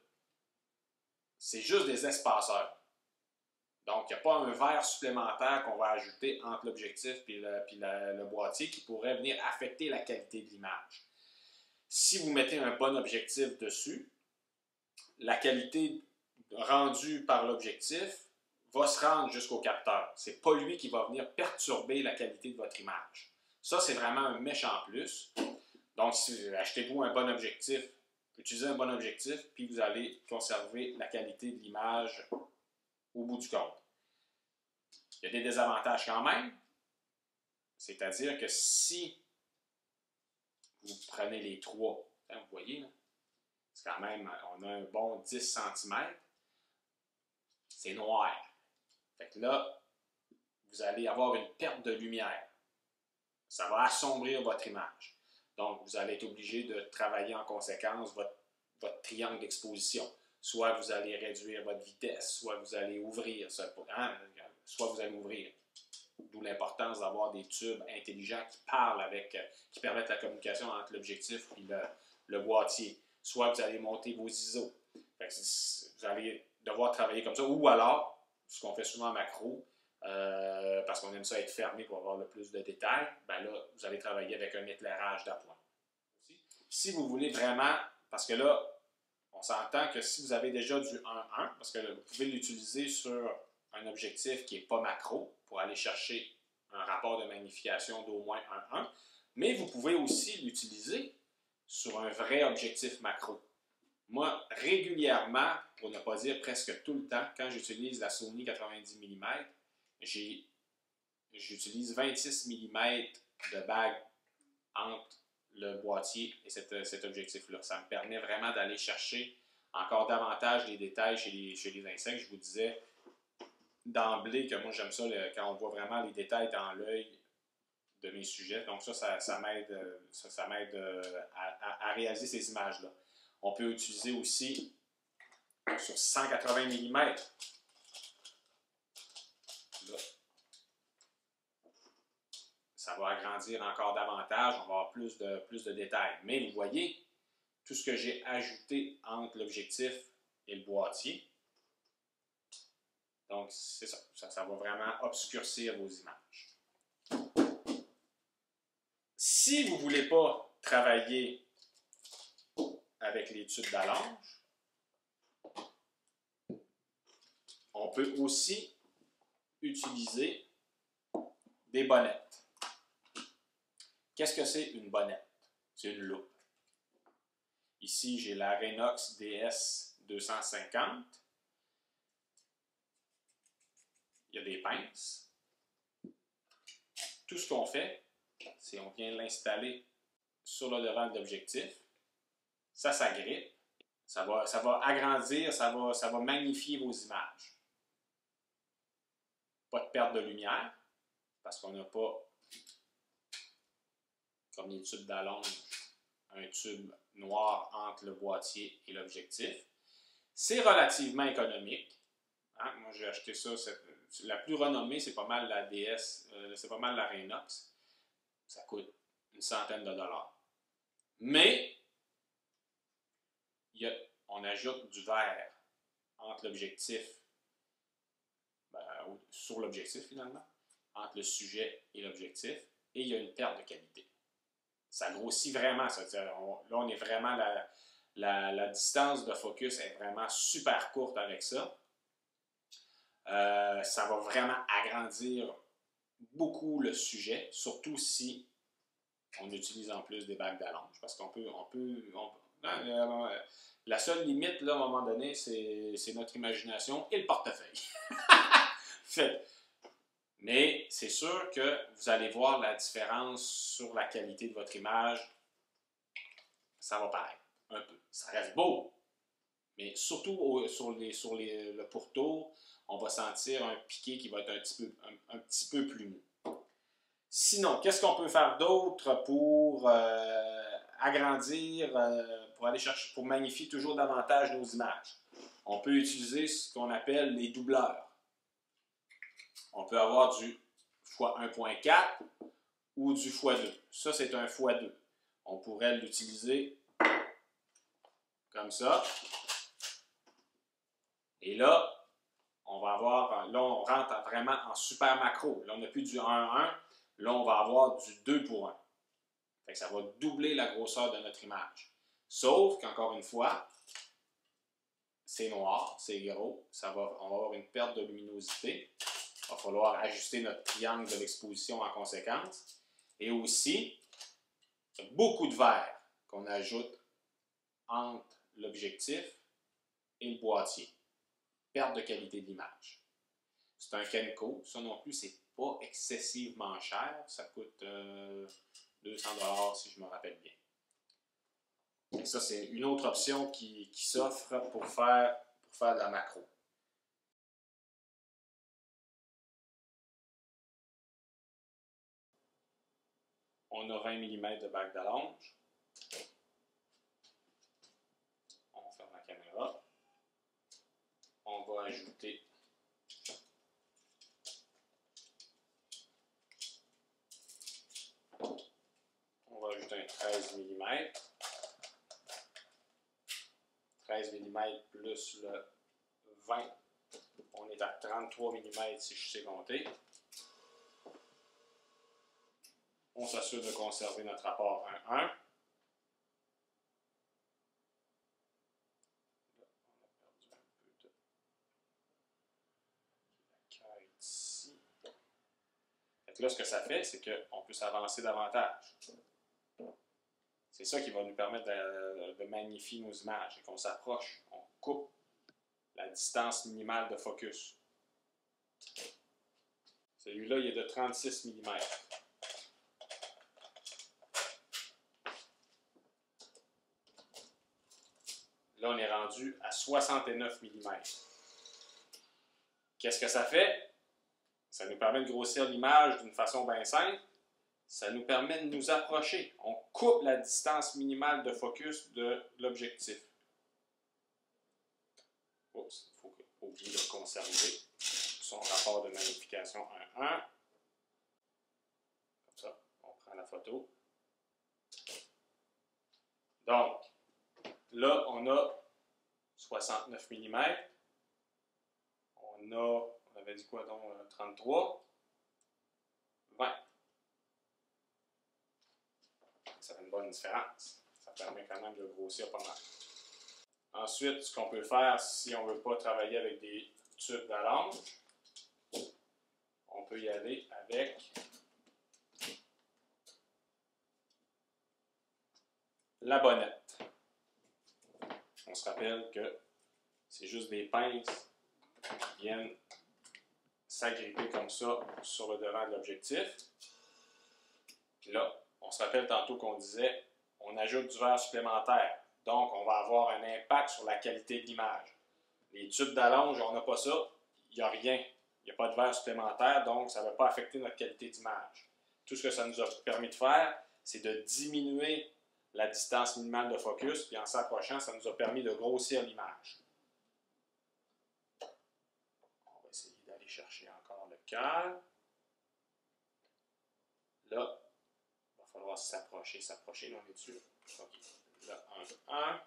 c'est juste des espaceurs. Donc, il n'y a pas un verre supplémentaire qu'on va ajouter entre l'objectif et le boîtier qui pourrait venir affecter la qualité de l'image. Si vous mettez un bon objectif dessus, la qualité rendue par l'objectif va se rendre jusqu'au capteur. Ce n'est pas lui qui va venir perturber la qualité de votre image. Ça, c'est vraiment un méchant plus. Donc, achetez-vous un bon objectif, utilisez un bon objectif, puis vous allez conserver la qualité de l'image au bout du compte. Il y a des désavantages quand même, c'est-à-dire que si vous prenez les trois, vous voyez, c'est quand même, on a un bon 10 cm, c'est noir. Fait que là, vous allez avoir une perte de lumière. Ça va assombrir votre image. Donc, vous allez être obligé de travailler en conséquence votre triangle d'exposition. Soit vous allez réduire votre vitesse, soit vous allez ouvrir. Soit vous allez ouvrir. D'où l'importance d'avoir des tubes intelligents qui parlent qui permettent la communication entre l'objectif et le boîtier. Soit vous allez monter vos ISO. Vous allez devoir travailler comme ça. Ou alors, ce qu'on fait souvent en macro, parce qu'on aime ça être fermé pour avoir le plus de détails, ben là, vous allez travailler avec un éclairage d'appoint. Si vous voulez vraiment, parce que là, on s'entend que si vous avez déjà du 1-1, parce que vous pouvez l'utiliser sur un objectif qui n'est pas macro pour aller chercher un rapport de magnification d'au moins 1-1, mais vous pouvez aussi l'utiliser sur un vrai objectif macro. Moi, régulièrement, pour ne pas dire presque tout le temps, quand j'utilise la Sony 90 mm, j'utilise 26 mm de bague entre le boîtier et cet objectif-là. Ça me permet vraiment d'aller chercher encore davantage les détails chez les insectes. Je vous disais d'emblée que moi, j'aime ça quand on voit vraiment les détails dans l'œil de mes sujets. Donc ça m'aide à réaliser ces images-là. On peut utiliser aussi sur 180 mm. Là, ça va agrandir encore davantage, on va avoir plus de détails. Mais vous voyez, tout ce que j'ai ajouté entre l'objectif et le boîtier, donc c'est ça. Ça va vraiment obscurcir vos images. Si vous ne voulez pas travailler avec les tubes d'allonge, on peut aussi utiliser des bonnettes. Qu'est-ce que c'est une bonnette? C'est une loupe. Ici, j'ai la Renox DS250. Il y a des pinces. Tout ce qu'on fait, c'est qu'on vient l'installer sur le devant de l'objectif. Ça s'agrippe. Ça va agrandir, ça va magnifier vos images. Pas de perte de lumière, parce qu'on n'a pas, comme les tubes d'allonge, un tube noir entre le boîtier et l'objectif. C'est relativement économique. Hein? Moi, j'ai acheté ça. La plus renommée, c'est pas mal la DS, c'est pas mal la Renox. Ça coûte une centaine de dollars. Mais, on ajoute du verre entre l'objectif, sur l'objectif finalement, entre le sujet et l'objectif, et il y a une perte de qualité. Ça grossit vraiment. Là, on est vraiment, la distance de focus est vraiment super courte avec ça. Ça va vraiment agrandir beaucoup le sujet, surtout si on utilise en plus des bacs d'allonge parce qu'on peut, la seule limite, là, à un moment donné, c'est notre imagination et le portefeuille. Fait. Mais c'est sûr que vous allez voir la différence sur la qualité de votre image. Ça va paraître un peu. Ça reste beau, mais surtout le pourtour, on va sentir un piqué qui va être un petit peu plus mou. Sinon, qu'est-ce qu'on peut faire d'autre pour agrandir, pour aller chercher, pour magnifier toujours davantage nos images? On peut utiliser ce qu'on appelle les doubleurs. On peut avoir du x1.4 ou du x2. Ça, c'est un x2. On pourrait l'utiliser comme ça. Et là, on va avoir, là, on rentre vraiment en super macro. Là, on n'a plus du 1:1. Là, on va avoir du 2:1. Fait que ça va doubler la grosseur de notre image. Sauf qu'encore une fois, c'est noir, c'est gros, on va avoir une perte de luminosité. Il va falloir ajuster notre triangle de l'exposition en conséquence. Et aussi, il y a beaucoup de vert qu'on ajoute entre l'objectif et le boîtier. Perte de qualité d'image. C'est un Kenko. Ça non plus, c'est pas excessivement cher. Ça coûte 200 $ si je me rappelle bien. Et ça, c'est une autre option qui s'offre pour faire de la macro. On a 20 mm de bac d'allonge. On ferme la caméra. On va ajouter un 13 mm. 13 mm plus le 20. On est à 33 mm si je sais compter. On s'assure de conserver notre rapport 1:1. Là, ce que ça fait, c'est qu'on peut s'avancer davantage. C'est ça qui va nous permettre de magnifier nos images et qu'on s'approche, on coupe la distance minimale de focus. Celui-là, il est de 36 mm. Là, on est rendu à 69 mm. Qu'est-ce que ça fait? Ça nous permet de grossir l'image d'une façon bien simple. Ça nous permet de nous approcher. On coupe la distance minimale de focus de l'objectif. Oups, il faut oublier de conserver son rapport de magnification 1:1. Comme ça, on prend la photo. Donc, là, on a 69 mm. On avait dit quoi donc? 33. 20. Ça fait une bonne différence. Ça permet quand même de grossir pas mal. Ensuite, ce qu'on peut faire si on ne veut pas travailler avec des tubes d'allonge, on peut y aller avec la bonnette. On se rappelle que c'est juste des pinces qui viennent s'agripper comme ça sur le devant de l'objectif. Puis là, on se rappelle tantôt qu'on disait, on ajoute du verre supplémentaire. Donc, on va avoir un impact sur la qualité de l'image. Les tubes d'allonge, on n'a pas ça, il n'y a rien. Il n'y a pas de verre supplémentaire, donc ça ne va pas affecter notre qualité d'image. Tout ce que ça nous a permis de faire, c'est de diminuer la distance minimale de focus, puis en s'approchant, ça nous a permis de grossir l'image. On va essayer d'aller chercher encore le cœur. Là, il va falloir s'approcher. Là, on est dessus. OK. Là, 1:1.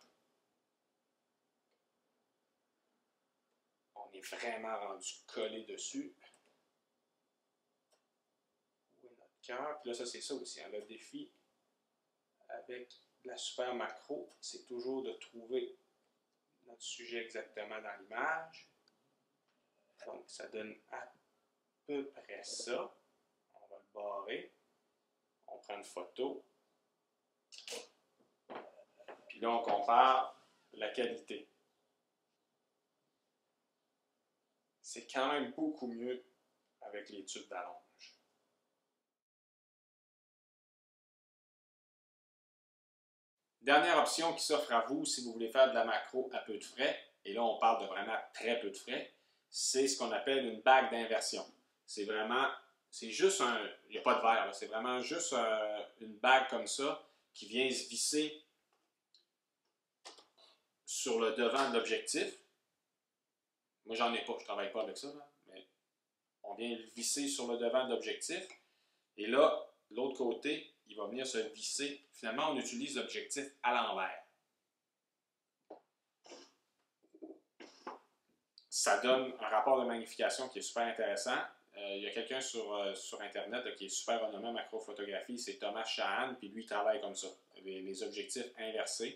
On est vraiment rendu collé dessus. Où est notre cœur? Puis là, ça, c'est ça aussi. Hein, le défi avec la super macro, c'est toujours de trouver notre sujet exactement dans l'image. Donc, ça donne à peu près ça. On va le barrer. On prend une photo. Puis là, on compare la qualité. C'est quand même beaucoup mieux avec les tubes d'allonge. Dernière option qui s'offre à vous si vous voulez faire de la macro à peu de frais, et là on parle de vraiment très peu de frais, c'est ce qu'on appelle une bague d'inversion. C'est vraiment, c'est juste un, il n'y a pas de verre, c'est vraiment juste une bague comme ça qui vient se visser sur le devant de l'objectif. Moi j'en ai pas, je ne travaille pas avec ça, là, mais on vient le visser sur le devant de l'objectif, et là, l'autre côté, il va venir se visser. Finalement, on utilise l'objectif à l'envers. Ça donne un rapport de magnification qui est super intéressant. Il y a quelqu'un sur Internet là, qui est super renommé en macrophotographie, c'est Thomas Shahan, puis lui, il travaille comme ça. Les objectifs inversés.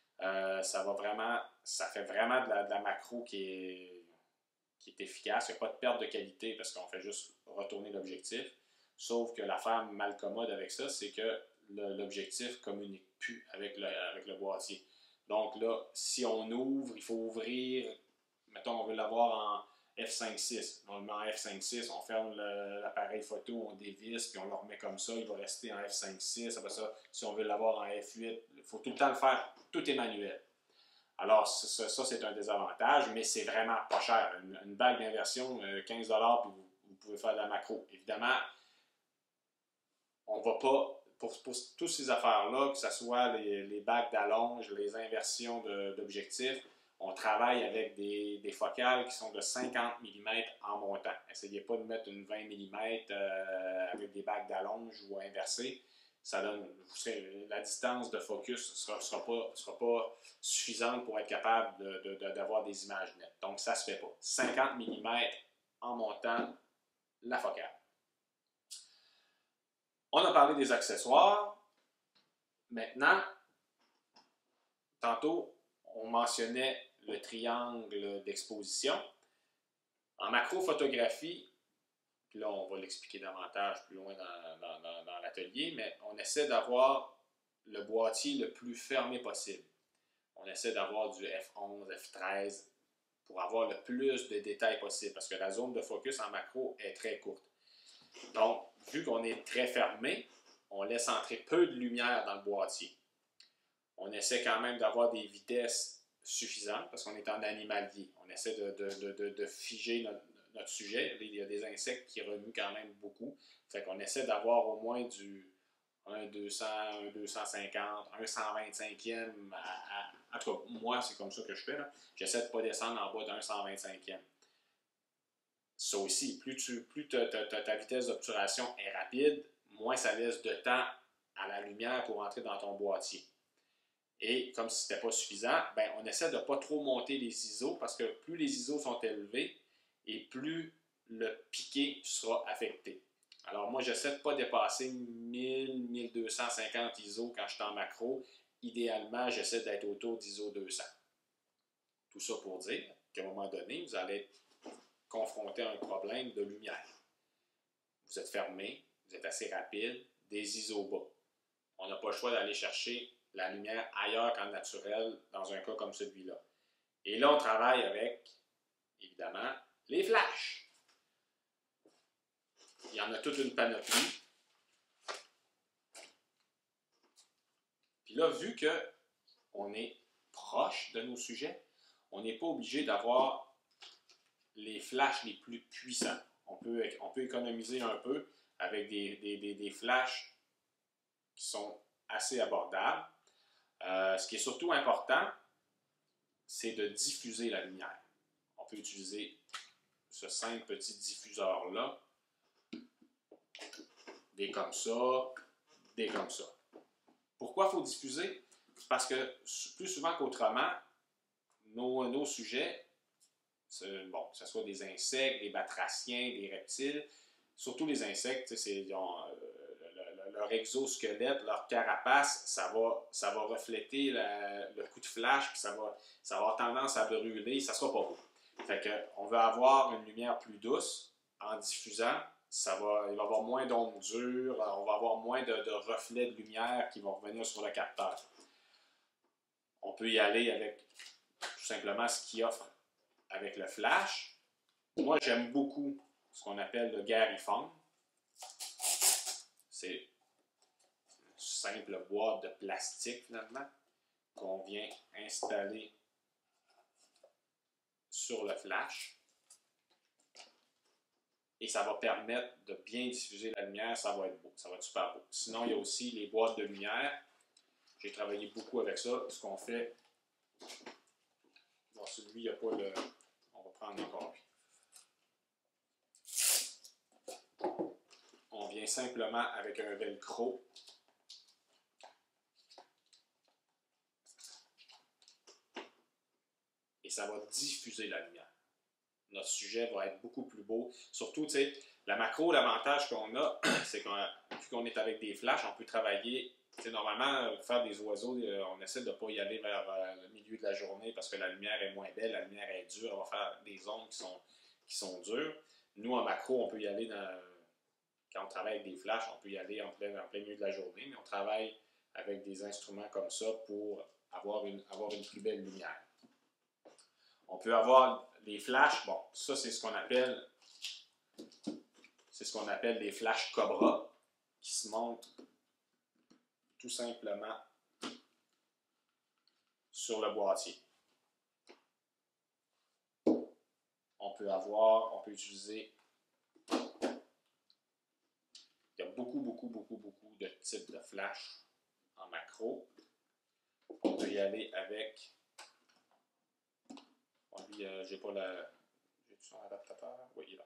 Ça fait vraiment de la macro qui est efficace. Il n'y a pas de perte de qualité parce qu'on fait juste retourner l'objectif. Sauf que l'affaire mal commode avec ça, c'est que l'objectif ne communique plus avec le boîtier. Donc là, si on ouvre, il faut ouvrir. Mettons, on veut l'avoir en f5.6. On le met en f5.6, on ferme l'appareil photo, on dévisse, puis on le remet comme ça. Il va rester en f5.6. Après ça, si on veut l'avoir en f8, il faut tout le temps le faire. Tout est manuel. Alors, ça c'est un désavantage, mais c'est vraiment pas cher. Une bague d'inversion, 15 $, puis vous pouvez faire de la macro. Évidemment, on ne va pas, pour toutes ces affaires-là, que ce soit les bagues d'allonge, les inversions d'objectifs, on travaille avec des focales qui sont de 50 mm en montant. Essayez pas de mettre une 20 mm avec des bagues d'allonge ou inversées. Ça donne, la distance de focus ne sera pas suffisante pour être capable d'avoir des images nettes. Donc, ça ne se fait pas. 50 mm en montant la focale. On a parlé des accessoires. Maintenant, tantôt, on mentionnait le triangle d'exposition. En macrophotographie, puis là, on va l'expliquer davantage plus loin dans l'atelier, mais on essaie d'avoir le boîtier le plus fermé possible. On essaie d'avoir du F11, F13 pour avoir le plus de détails possible parce que la zone de focus en macro est très courte. Donc, vu qu'on est très fermé, on laisse entrer peu de lumière dans le boîtier. On essaie quand même d'avoir des vitesses suffisantes parce qu'on est en animalier. On essaie de figer notre sujet. Il y a des insectes qui remuent quand même beaucoup. Fait qu'on essaie d'avoir au moins du 1,200, 1,250, 1,125e. En tout cas, moi, c'est comme ça que je fais. J'essaie de ne pas descendre en bas d'un 125e. Ça aussi, plus ta vitesse d'obturation est rapide, moins ça laisse de temps à la lumière pour entrer dans ton boîtier. Et comme si ce n'était pas suffisant, ben, on essaie de ne pas trop monter les ISO parce que plus les ISO sont élevés et plus le piqué sera affecté. Alors moi, j'essaie de ne pas dépasser 1000-1250 ISO quand je suis en macro. Idéalement, j'essaie d'être autour d'ISO 200. Tout ça pour dire qu'à un moment donné, vous allez être confronté à un problème de lumière. Vous êtes fermé, vous êtes assez rapide, des ISO bas. On n'a pas le choix d'aller chercher la lumière ailleurs qu'en naturel dans un cas comme celui-là. Et là, on travaille avec, évidemment, les flashs. Il y en a toute une panoplie. Puis là, vu qu'on est proche de nos sujets, on n'est pas obligé d'avoir les flashs les plus puissants. On peut économiser un peu avec des flashs qui sont assez abordables. Ce qui est surtout important, c'est de diffuser la lumière. On peut utiliser ce simple petit diffuseur-là, des comme ça, des comme ça. Pourquoi il faut diffuser? Parce que plus souvent qu'autrement, nos sujets, bon, que ce soit des insectes, des batraciens, des reptiles, surtout les insectes, leur exosquelette, leur carapace, ça va refléter le coup de flash, puis ça va avoir tendance à brûler, ça ne sera pas beau. Fait qu'on veut avoir une lumière plus douce en diffusant il va y avoir moins d'ondes dures, on va avoir moins de reflets de lumière qui vont revenir sur le capteur. On peut y aller avec tout simplement ce qu'il offre avec le flash. Moi, j'aime beaucoup ce qu'on appelle le Gary Foam. C'est une simple boîte de plastique, finalement, qu'on vient installer sur le flash. Et ça va permettre de bien diffuser la lumière, ça va être beau, ça va être super beau. Sinon, il y a aussi les boîtes de lumière. J'ai travaillé beaucoup avec ça. Ce qu'on fait, bon, celui, il n'y a pas le... On va prendre encore lui. On vient simplement avec un velcro. Et ça va diffuser la lumière. Notre sujet va être beaucoup plus beau. Surtout, tu sais, la macro, l'avantage qu'on a, c'est qu'on est avec des flashs, on peut travailler. Tu sais, normalement, faire des oiseaux, on essaie de ne pas y aller vers le milieu de la journée parce que la lumière est moins belle, la lumière est dure, on va faire des ondes qui sont dures. Nous, en macro, on peut y aller quand on travaille avec des flashs, on peut y aller en plein milieu de la journée, mais on travaille avec des instruments comme ça pour avoir une plus belle lumière. On peut avoir les flashs, bon, ça c'est ce qu'on appelle les flashs Cobra, qui se montent tout simplement sur le boîtier. On peut utiliser, il y a beaucoup de types de flash en macro. On peut y aller avec, bon, lui, j'ai pas j'ai-tu son adaptateur? Oui, il est là.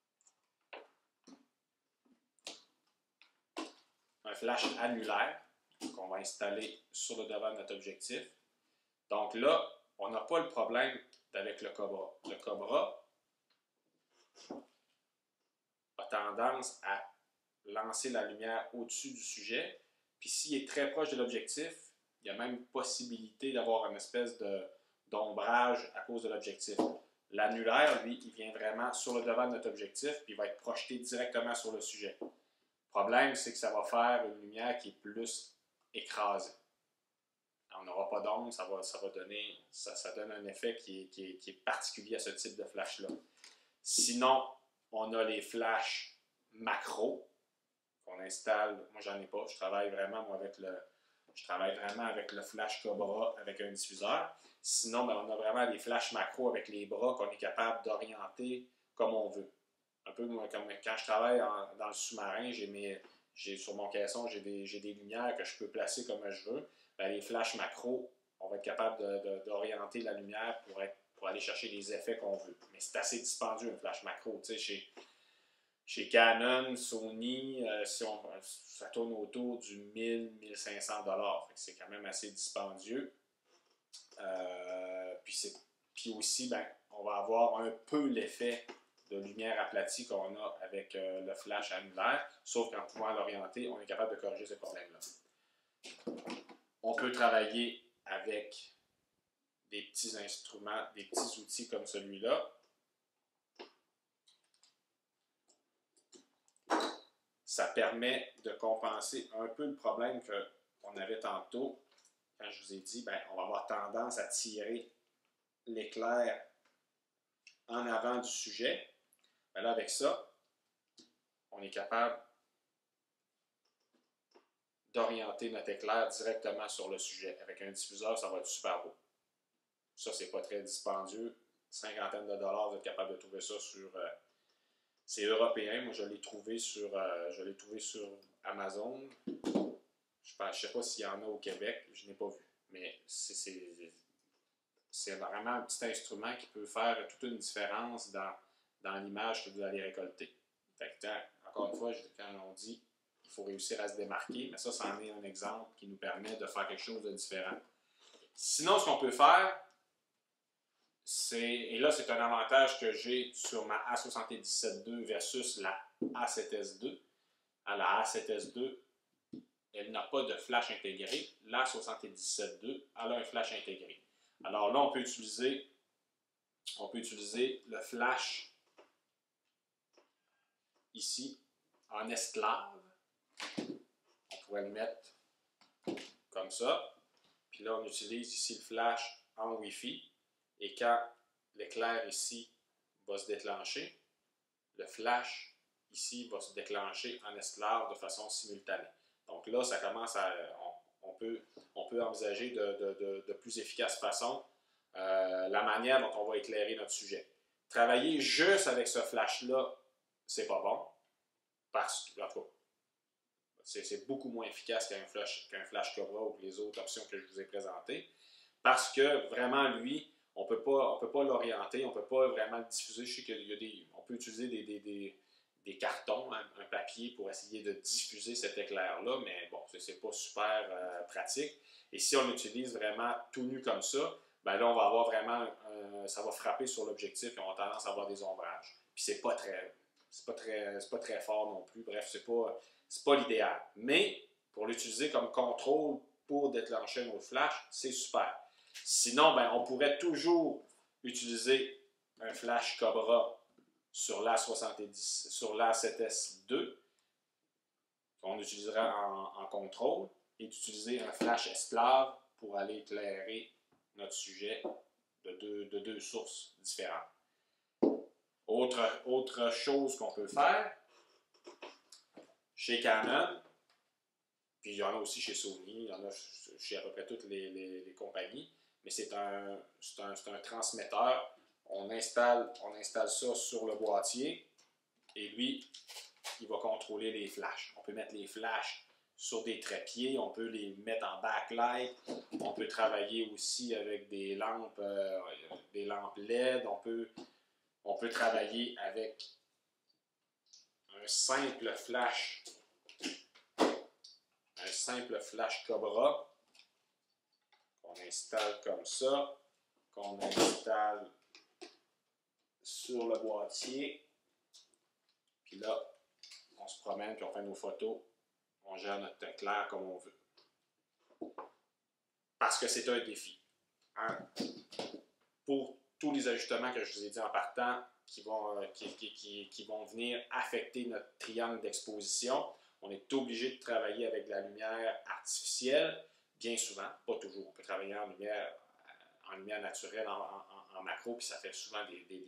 Un flash annulaire qu'on va installer sur le devant de notre objectif. Donc là, on n'a pas le problème avec le Cobra. Le Cobra a tendance à lancer la lumière au-dessus du sujet. Puis s'il est très proche de l'objectif, il y a même possibilité d'avoir une espèce d'ombrage à cause de l'objectif. L'annulaire, lui, il vient vraiment sur le devant de notre objectif, puis il va être projeté directement sur le sujet. Le problème, c'est que ça va faire une lumière qui est plus écrasée. On n'aura pas d'ombre, ça donne un effet qui est particulier à ce type de flash-là. Sinon, on a les flashs macro qu'on installe. Moi, j'en ai pas. Je travaille vraiment avec le flash Cobra avec un diffuseur. Sinon, ben, on a vraiment les flashs macro avec les bras qu'on est capable d'orienter comme on veut. Un peu comme quand je travaille dans le sous-marin, sur mon caisson, j'ai des lumières que je peux placer comme je veux. Ben, les flashs macro, on va être capable d'orienter la lumière pour aller chercher les effets qu'on veut. Mais c'est assez dispendieux, un flash macro. Tu sais, chez Canon, Sony, ça tourne autour du 1000-1500 $. C'est quand même assez dispendieux. Puis aussi, ben, on va avoir un peu l'effet de lumière aplatie qu'on a avec le flash annulaire, sauf qu'en pouvant l'orienter, on est capable de corriger ce problème-là. On peut travailler avec des petits instruments, des petits outils comme celui-là. Ça permet de compenser un peu le problème qu'on avait tantôt, quand je vous ai dit, ben, on va avoir tendance à tirer l'éclair en avant du sujet. Ben là, avec ça, on est capable d'orienter notre éclair directement sur le sujet. Avec un diffuseur, ça va être super beau. Ça, c'est pas très dispendieux. Cinquantaine de dollars, vous êtes capable de trouver ça sur... c'est européen. Moi, je l'ai trouvé sur Amazon. Je ne sais pas s'il y en a au Québec. Je n'ai pas vu. Mais c'est vraiment un petit instrument qui peut faire toute une différence dans l'image que vous allez récolter. Fait que, encore une fois, quand on dit qu'il faut réussir à se démarquer, mais ça en est un exemple qui nous permet de faire quelque chose de différent. Sinon, ce qu'on peut faire, et là, c'est un avantage que j'ai sur ma A77 II versus la A7S II. La A7S II, elle n'a pas de flash intégré. La A77 II, elle a un flash intégré. Alors là, on peut utiliser le flash ici en esclave. On pourrait le mettre comme ça. Puis là, on utilise ici le flash en Wi-Fi. Et quand l'éclair ici va se déclencher, le flash ici va se déclencher en esclave de façon simultanée. Donc là, ça commence à... On peut envisager de plus efficace façon la manière dont on va éclairer notre sujet. Travailler juste avec ce flash-là, c'est pas bon. Parce que, en tout cas, c'est beaucoup moins efficace qu'un flash Cobra ou les autres options que je vous ai présentées. Parce que vraiment, lui, on ne peut pas l'orienter, on ne peut pas vraiment le diffuser. Je sais qu'on peut utiliser des cartons, un papier pour essayer de diffuser cet éclair-là, mais bon, c'est pas super pratique. Et si on l'utilise vraiment tout nu comme ça, ben là, on va avoir vraiment, ça va frapper sur l'objectif et on a tendance à avoir des ombrages. Puis c'est pas très fort non plus. Bref, c'est pas l'idéal. Mais pour l'utiliser comme contrôle pour déclencher notre flash, c'est super. Sinon, ben, on pourrait toujours utiliser un flash Cobra sur l'A70, sur l'A7S2, qu'on utilisera en contrôle, et d'utiliser un flash esclave pour aller éclairer notre sujet de deux sources différentes. Autre chose qu'on peut faire, chez Canon, puis il y en a aussi chez Sony, il y en a chez à peu près toutes les compagnies, mais c'est un transmetteur. On installe ça sur le boîtier et lui, il va contrôler les flashs. On peut mettre les flashs sur des trépieds, on peut les mettre en backlight, on peut travailler aussi avec des lampes LED, on peut travailler avec un simple flash Cobra qu'on installe comme ça, qu'on installe sur le boîtier. Puis là, on se promène, puis on fait nos photos. On gère notre éclair comme on veut. Parce que c'est un défi. Hein? Pour tous les ajustements que je vous ai dit en partant, qui vont venir affecter notre triangle d'exposition, on est obligé de travailler avec de la lumière artificielle, bien souvent, pas toujours. On peut travailler en lumière naturelle, en macro, puis ça fait souvent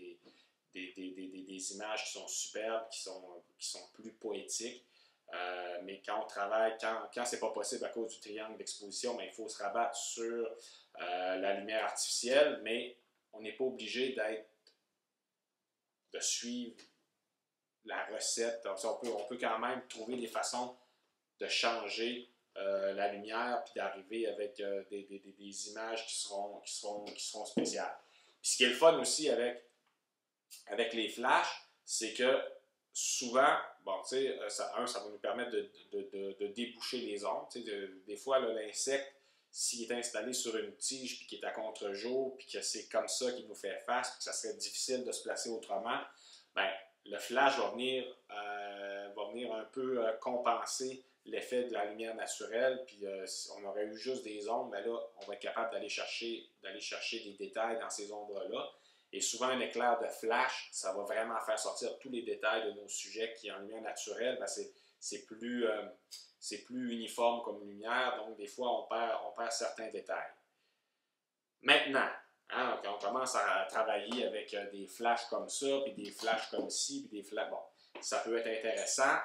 des images qui sont superbes, qui sont plus poétiques. Mais quand on travaille, quand c'est pas possible à cause du triangle d'exposition, ben, il faut se rabattre sur la lumière artificielle, mais on n'est pas obligé de suivre la recette. Donc, on peut quand même trouver des façons de changer la lumière puis d'arriver avec des images qui seront spéciales. Puis ce qui est le fun aussi avec les flashs, c'est que souvent, bon, tu sais, ça va nous permettre de déboucher les ombres. Des fois, l'insecte, s'il est installé sur une tige puis qu'il est à contre-jour puis que c'est comme ça qu'il nous fait face puis que ça serait difficile de se placer autrement, ben, le flash va venir un peu compenser l'effet de la lumière naturelle, puis si on aurait eu juste des ombres, ben là, on va être capable d'aller chercher des détails dans ces ombres-là. Et souvent, un éclair de flash, ça va vraiment faire sortir tous les détails de nos sujets qui, en lumière naturelle, ben c'est plus uniforme comme lumière, donc des fois, on perd certains détails. Maintenant, hein, quand on commence à travailler avec des flashs comme ça, puis des flashs comme ci, puis des flashs... Bon, ça peut être intéressant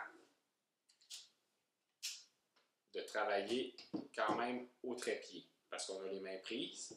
de travailler quand même au trépied, parce qu'on a les mains prises.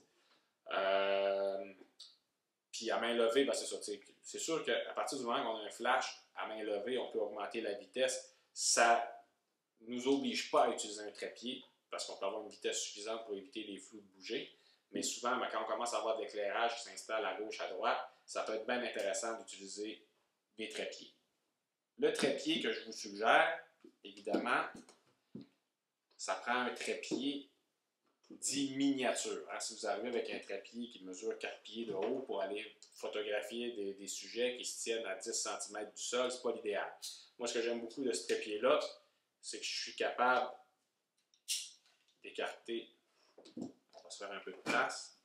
Puis à main levée, ben c'est ça. C'est sûr qu'à partir du moment qu'on a un flash à main levée, on peut augmenter la vitesse. Ça ne nous oblige pas à utiliser un trépied, parce qu'on peut avoir une vitesse suffisante pour éviter les flous de bouger. Mais souvent, ben, quand on commence à avoir de l'éclairage qui s'installe à gauche, à droite, ça peut être bien intéressant d'utiliser des trépieds. Le trépied que je vous suggère, évidemment, ça prend un trépied dit miniature. Hein? Si vous arrivez avec un trépied qui mesure 4 pieds de haut pour aller photographier des sujets qui se tiennent à 10 cm du sol, ce n'est pas l'idéal. Moi, ce que j'aime beaucoup de ce trépied-là, c'est que je suis capable d'écarter. On va se faire un peu de place.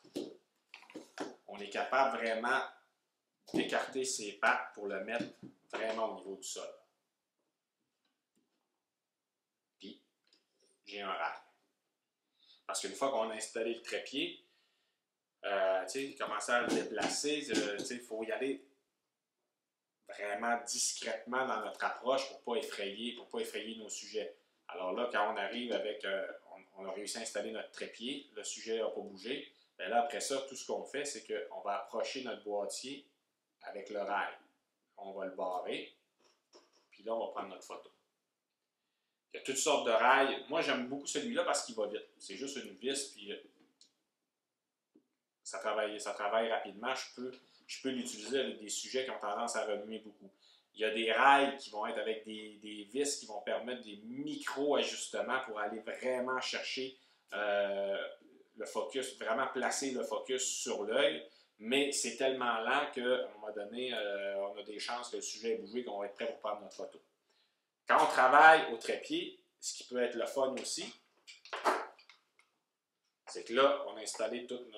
On est capable vraiment d'écarter ses pattes pour le mettre vraiment au niveau du sol. Puis, j'ai un rail. Parce qu'une fois qu'on a installé le trépied, commencer à le déplacer, il faut y aller vraiment discrètement dans notre approche pour ne pas effrayer nos sujets. Alors là, quand on arrive avec, on a réussi à installer notre trépied, le sujet n'a pas bougé, bien là, après ça, tout ce qu'on fait, c'est qu'on va approcher notre boîtier avec le rail. On va le barrer, puis là, on va prendre notre photo. Il y a toutes sortes de rails. Moi, j'aime beaucoup celui-là parce qu'il va vite. C'est juste une vis, puis ça travaille rapidement. Je peux l'utiliser avec des sujets qui ont tendance à remuer beaucoup. Il y a des rails qui vont être avec des vis qui vont permettre des micro-ajustements pour aller vraiment chercher le focus, vraiment placer le focus sur l'œil. Mais c'est tellement lent qu'à un moment donné, on a des chances que le sujet ait bougé et qu'on va être prêt pour prendre notre photo. Quand on travaille au trépied, ce qui peut être le fun aussi, c'est que là, on a installé toute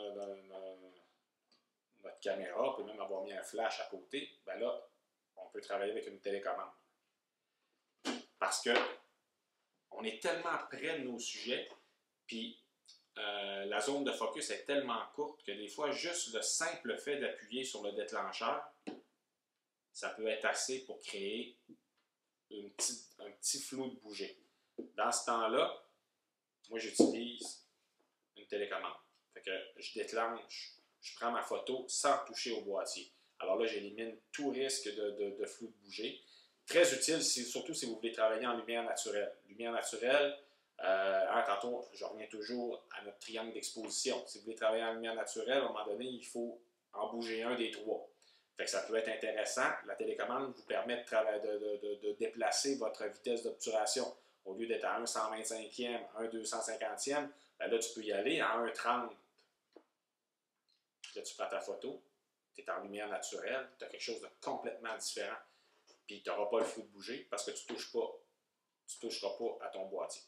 notre caméra, on peut même avoir mis un flash à côté. Bien là, on peut travailler avec une télécommande. Parce que on est tellement près de nos sujets, puis la zone de focus est tellement courte que des fois, juste le simple fait d'appuyer sur le déclencheur, ça peut être assez pour créer un petit flou de bouger. Dans ce temps-là, moi j'utilise une télécommande. Fait que je déclenche, je prends ma photo sans toucher au boîtier. Alors là, j'élimine tout risque de flou de bouger. Très utile, surtout si vous voulez travailler en lumière naturelle. Lumière naturelle, tantôt, je reviens toujours à notre triangle d'exposition. Si vous voulez travailler en lumière naturelle, à un moment donné, il faut en bouger un des trois. Fait que ça peut être intéressant. La télécommande vous permet de déplacer votre vitesse d'obturation. Au lieu d'être à 1 125e, 1 250e, ben là, tu peux y aller à 1 30. Là, tu prends ta photo, tu es en lumière naturelle, tu as quelque chose de complètement différent. Puis tu n'auras pas le flou de bouger parce que tu ne toucheras pas à ton boîtier.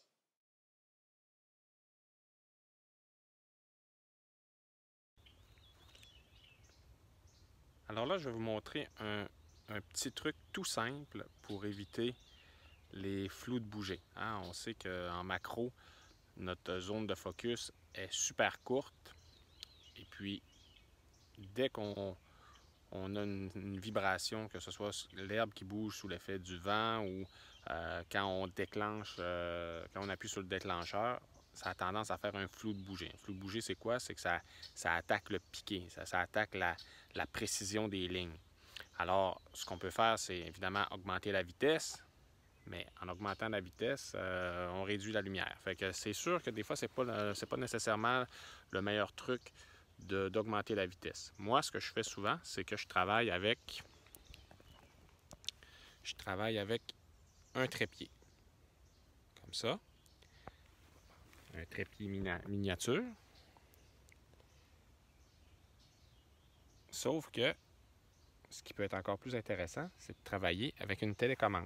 Alors là, je vais vous montrer un petit truc tout simple pour éviter les flous de bouger. Hein? On sait qu'en macro, notre zone de focus est super courte. Et puis, dès qu'on a une vibration, que ce soit l'herbe qui bouge sous l'effet du vent ou quand on déclenche, quand on appuie sur le déclencheur, ça a tendance à faire un flou de bouger. Un flou de bouger, c'est quoi? C'est que ça attaque le piqué, ça attaque la précision des lignes. Alors, ce qu'on peut faire, c'est évidemment augmenter la vitesse, mais en augmentant la vitesse, on réduit la lumière. Fait que c'est sûr que des fois, c'est pas nécessairement le meilleur truc d'augmenter la vitesse. Moi, ce que je fais souvent, c'est que je travaille avec un trépied. Comme ça. Un trépied miniature. Sauf que ce qui peut être encore plus intéressant, c'est de travailler avec une télécommande.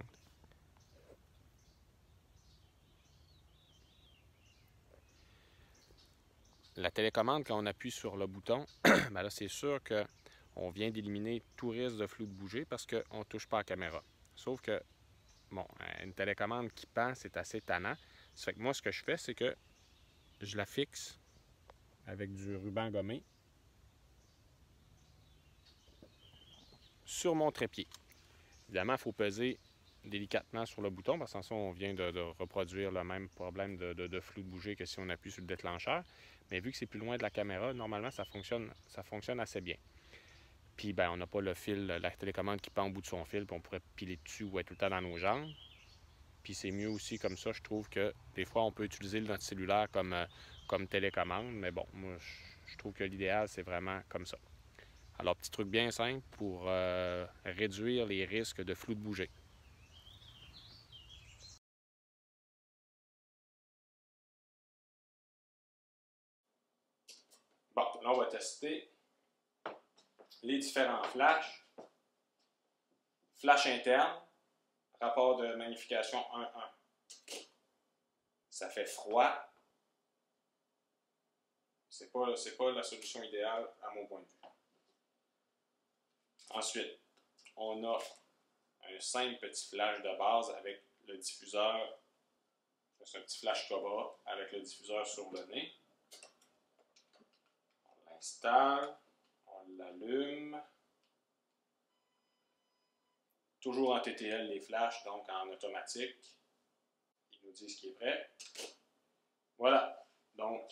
La télécommande, quand on appuie sur le bouton, ben là, c'est sûr qu'on vient d'éliminer tout risque de flou de bouger parce qu'on ne touche pas à la caméra. Sauf que, bon, une télécommande qui pend, c'est assez tannant. Ça fait que moi, ce que je fais, c'est que je la fixe avec du ruban gommé sur mon trépied. Évidemment, il faut peser délicatement sur le bouton parce que sans ça, on vient de reproduire le même problème de flou de bouger que si on appuie sur le déclencheur. Mais vu que c'est plus loin de la caméra, normalement, ça fonctionne assez bien. Puis, ben, on n'a pas le fil, la télécommande qui pend au bout de son fil, puis on pourrait piler dessus ou être tout le temps dans nos jambes. Puis c'est mieux aussi comme ça, je trouve que des fois, on peut utiliser notre cellulaire comme télécommande. Mais bon, moi, je trouve que l'idéal, c'est vraiment comme ça. Alors, petit truc bien simple pour réduire les risques de flou de bouger. Bon, là, on va tester les différents flashs. Flash interne, rapport de magnification 1:1. Ça fait froid. C'est pas la solution idéale à mon point de vue. Ensuite, on a un simple petit flash de base avec le diffuseur. C'est un petit flash Cobra avec le diffuseur sur le nez. On l'installe, on l'allume. Toujours en TTL les flashs, donc en automatique. Ils nous disent qu'il est prêt. Voilà, donc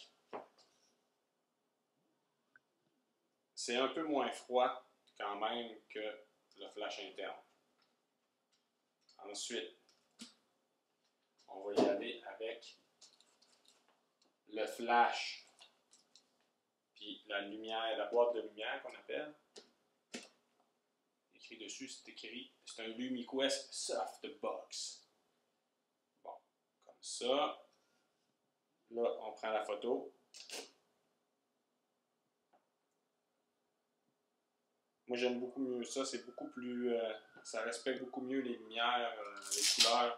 c'est un peu moins froid quand même que le flash interne. Ensuite, on va y aller avec le flash, puis la lumière, la boîte de lumière qu'on appelle. Écrit dessus, c'est écrit, c'est un LumiQuest Softbox. Bon, comme ça. Là, on prend la photo. Moi, j'aime beaucoup mieux ça. C'est beaucoup plus... ça respecte beaucoup mieux les lumières, les couleurs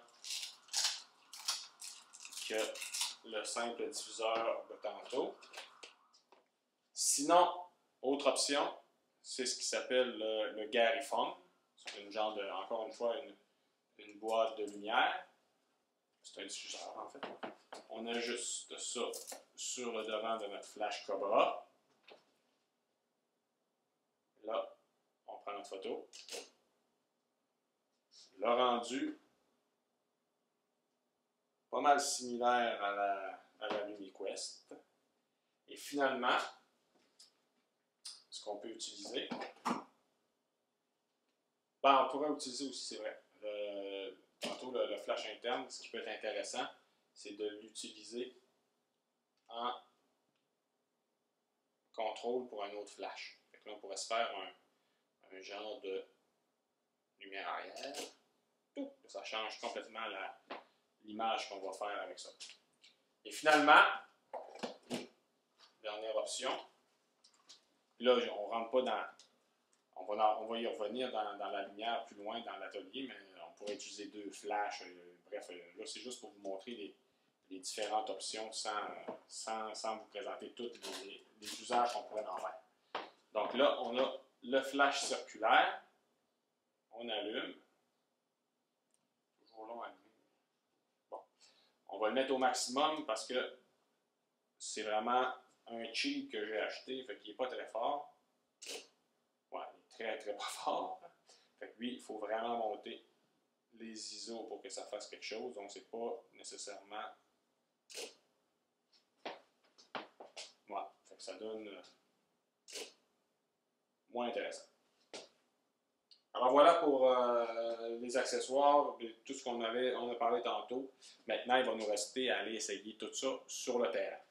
que le simple diffuseur de tantôt. Sinon, autre option, c'est ce qui s'appelle le Gariphone. C'est une genre de, encore une fois, une boîte de lumière. C'est un diffuseur, en fait. On ajuste ça sur le devant de notre flash Cobra. Là, on prend notre photo. Le rendu, pas mal similaire à la LumiQuest. Et finalement, ce qu'on peut utiliser, ben, on pourrait utiliser aussi, c'est vrai, tantôt le flash interne, ce qui peut être intéressant, c'est de l'utiliser en contrôle pour un autre flash. Fait que là, on pourrait se faire un genre de lumière arrière. Ça change complètement l'image qu'on va faire avec ça. Et finalement, dernière option. Là, on ne rentre pas dans... On va y revenir dans la lumière plus loin dans l'atelier, mais on pourrait utiliser deux flashs. Bref, là, c'est juste pour vous montrer les différentes options sans vous présenter tous les usages qu'on pourrait en faire. Donc là, on a le flash circulaire. On allume. Toujours long à allumer. Bon. On va le mettre au maximum parce que c'est vraiment un cheap que j'ai acheté, fait qu'il n'est pas très fort. Ouais, il est très très pas fort. Fait que lui, il faut vraiment monter les ISO pour que ça fasse quelque chose. Donc, c'est pas nécessairement... Ouais, fait que ça donne moins intéressant. Alors voilà pour les accessoires, tout ce on a parlé tantôt. Maintenant, il va nous rester à aller essayer tout ça sur le terrain.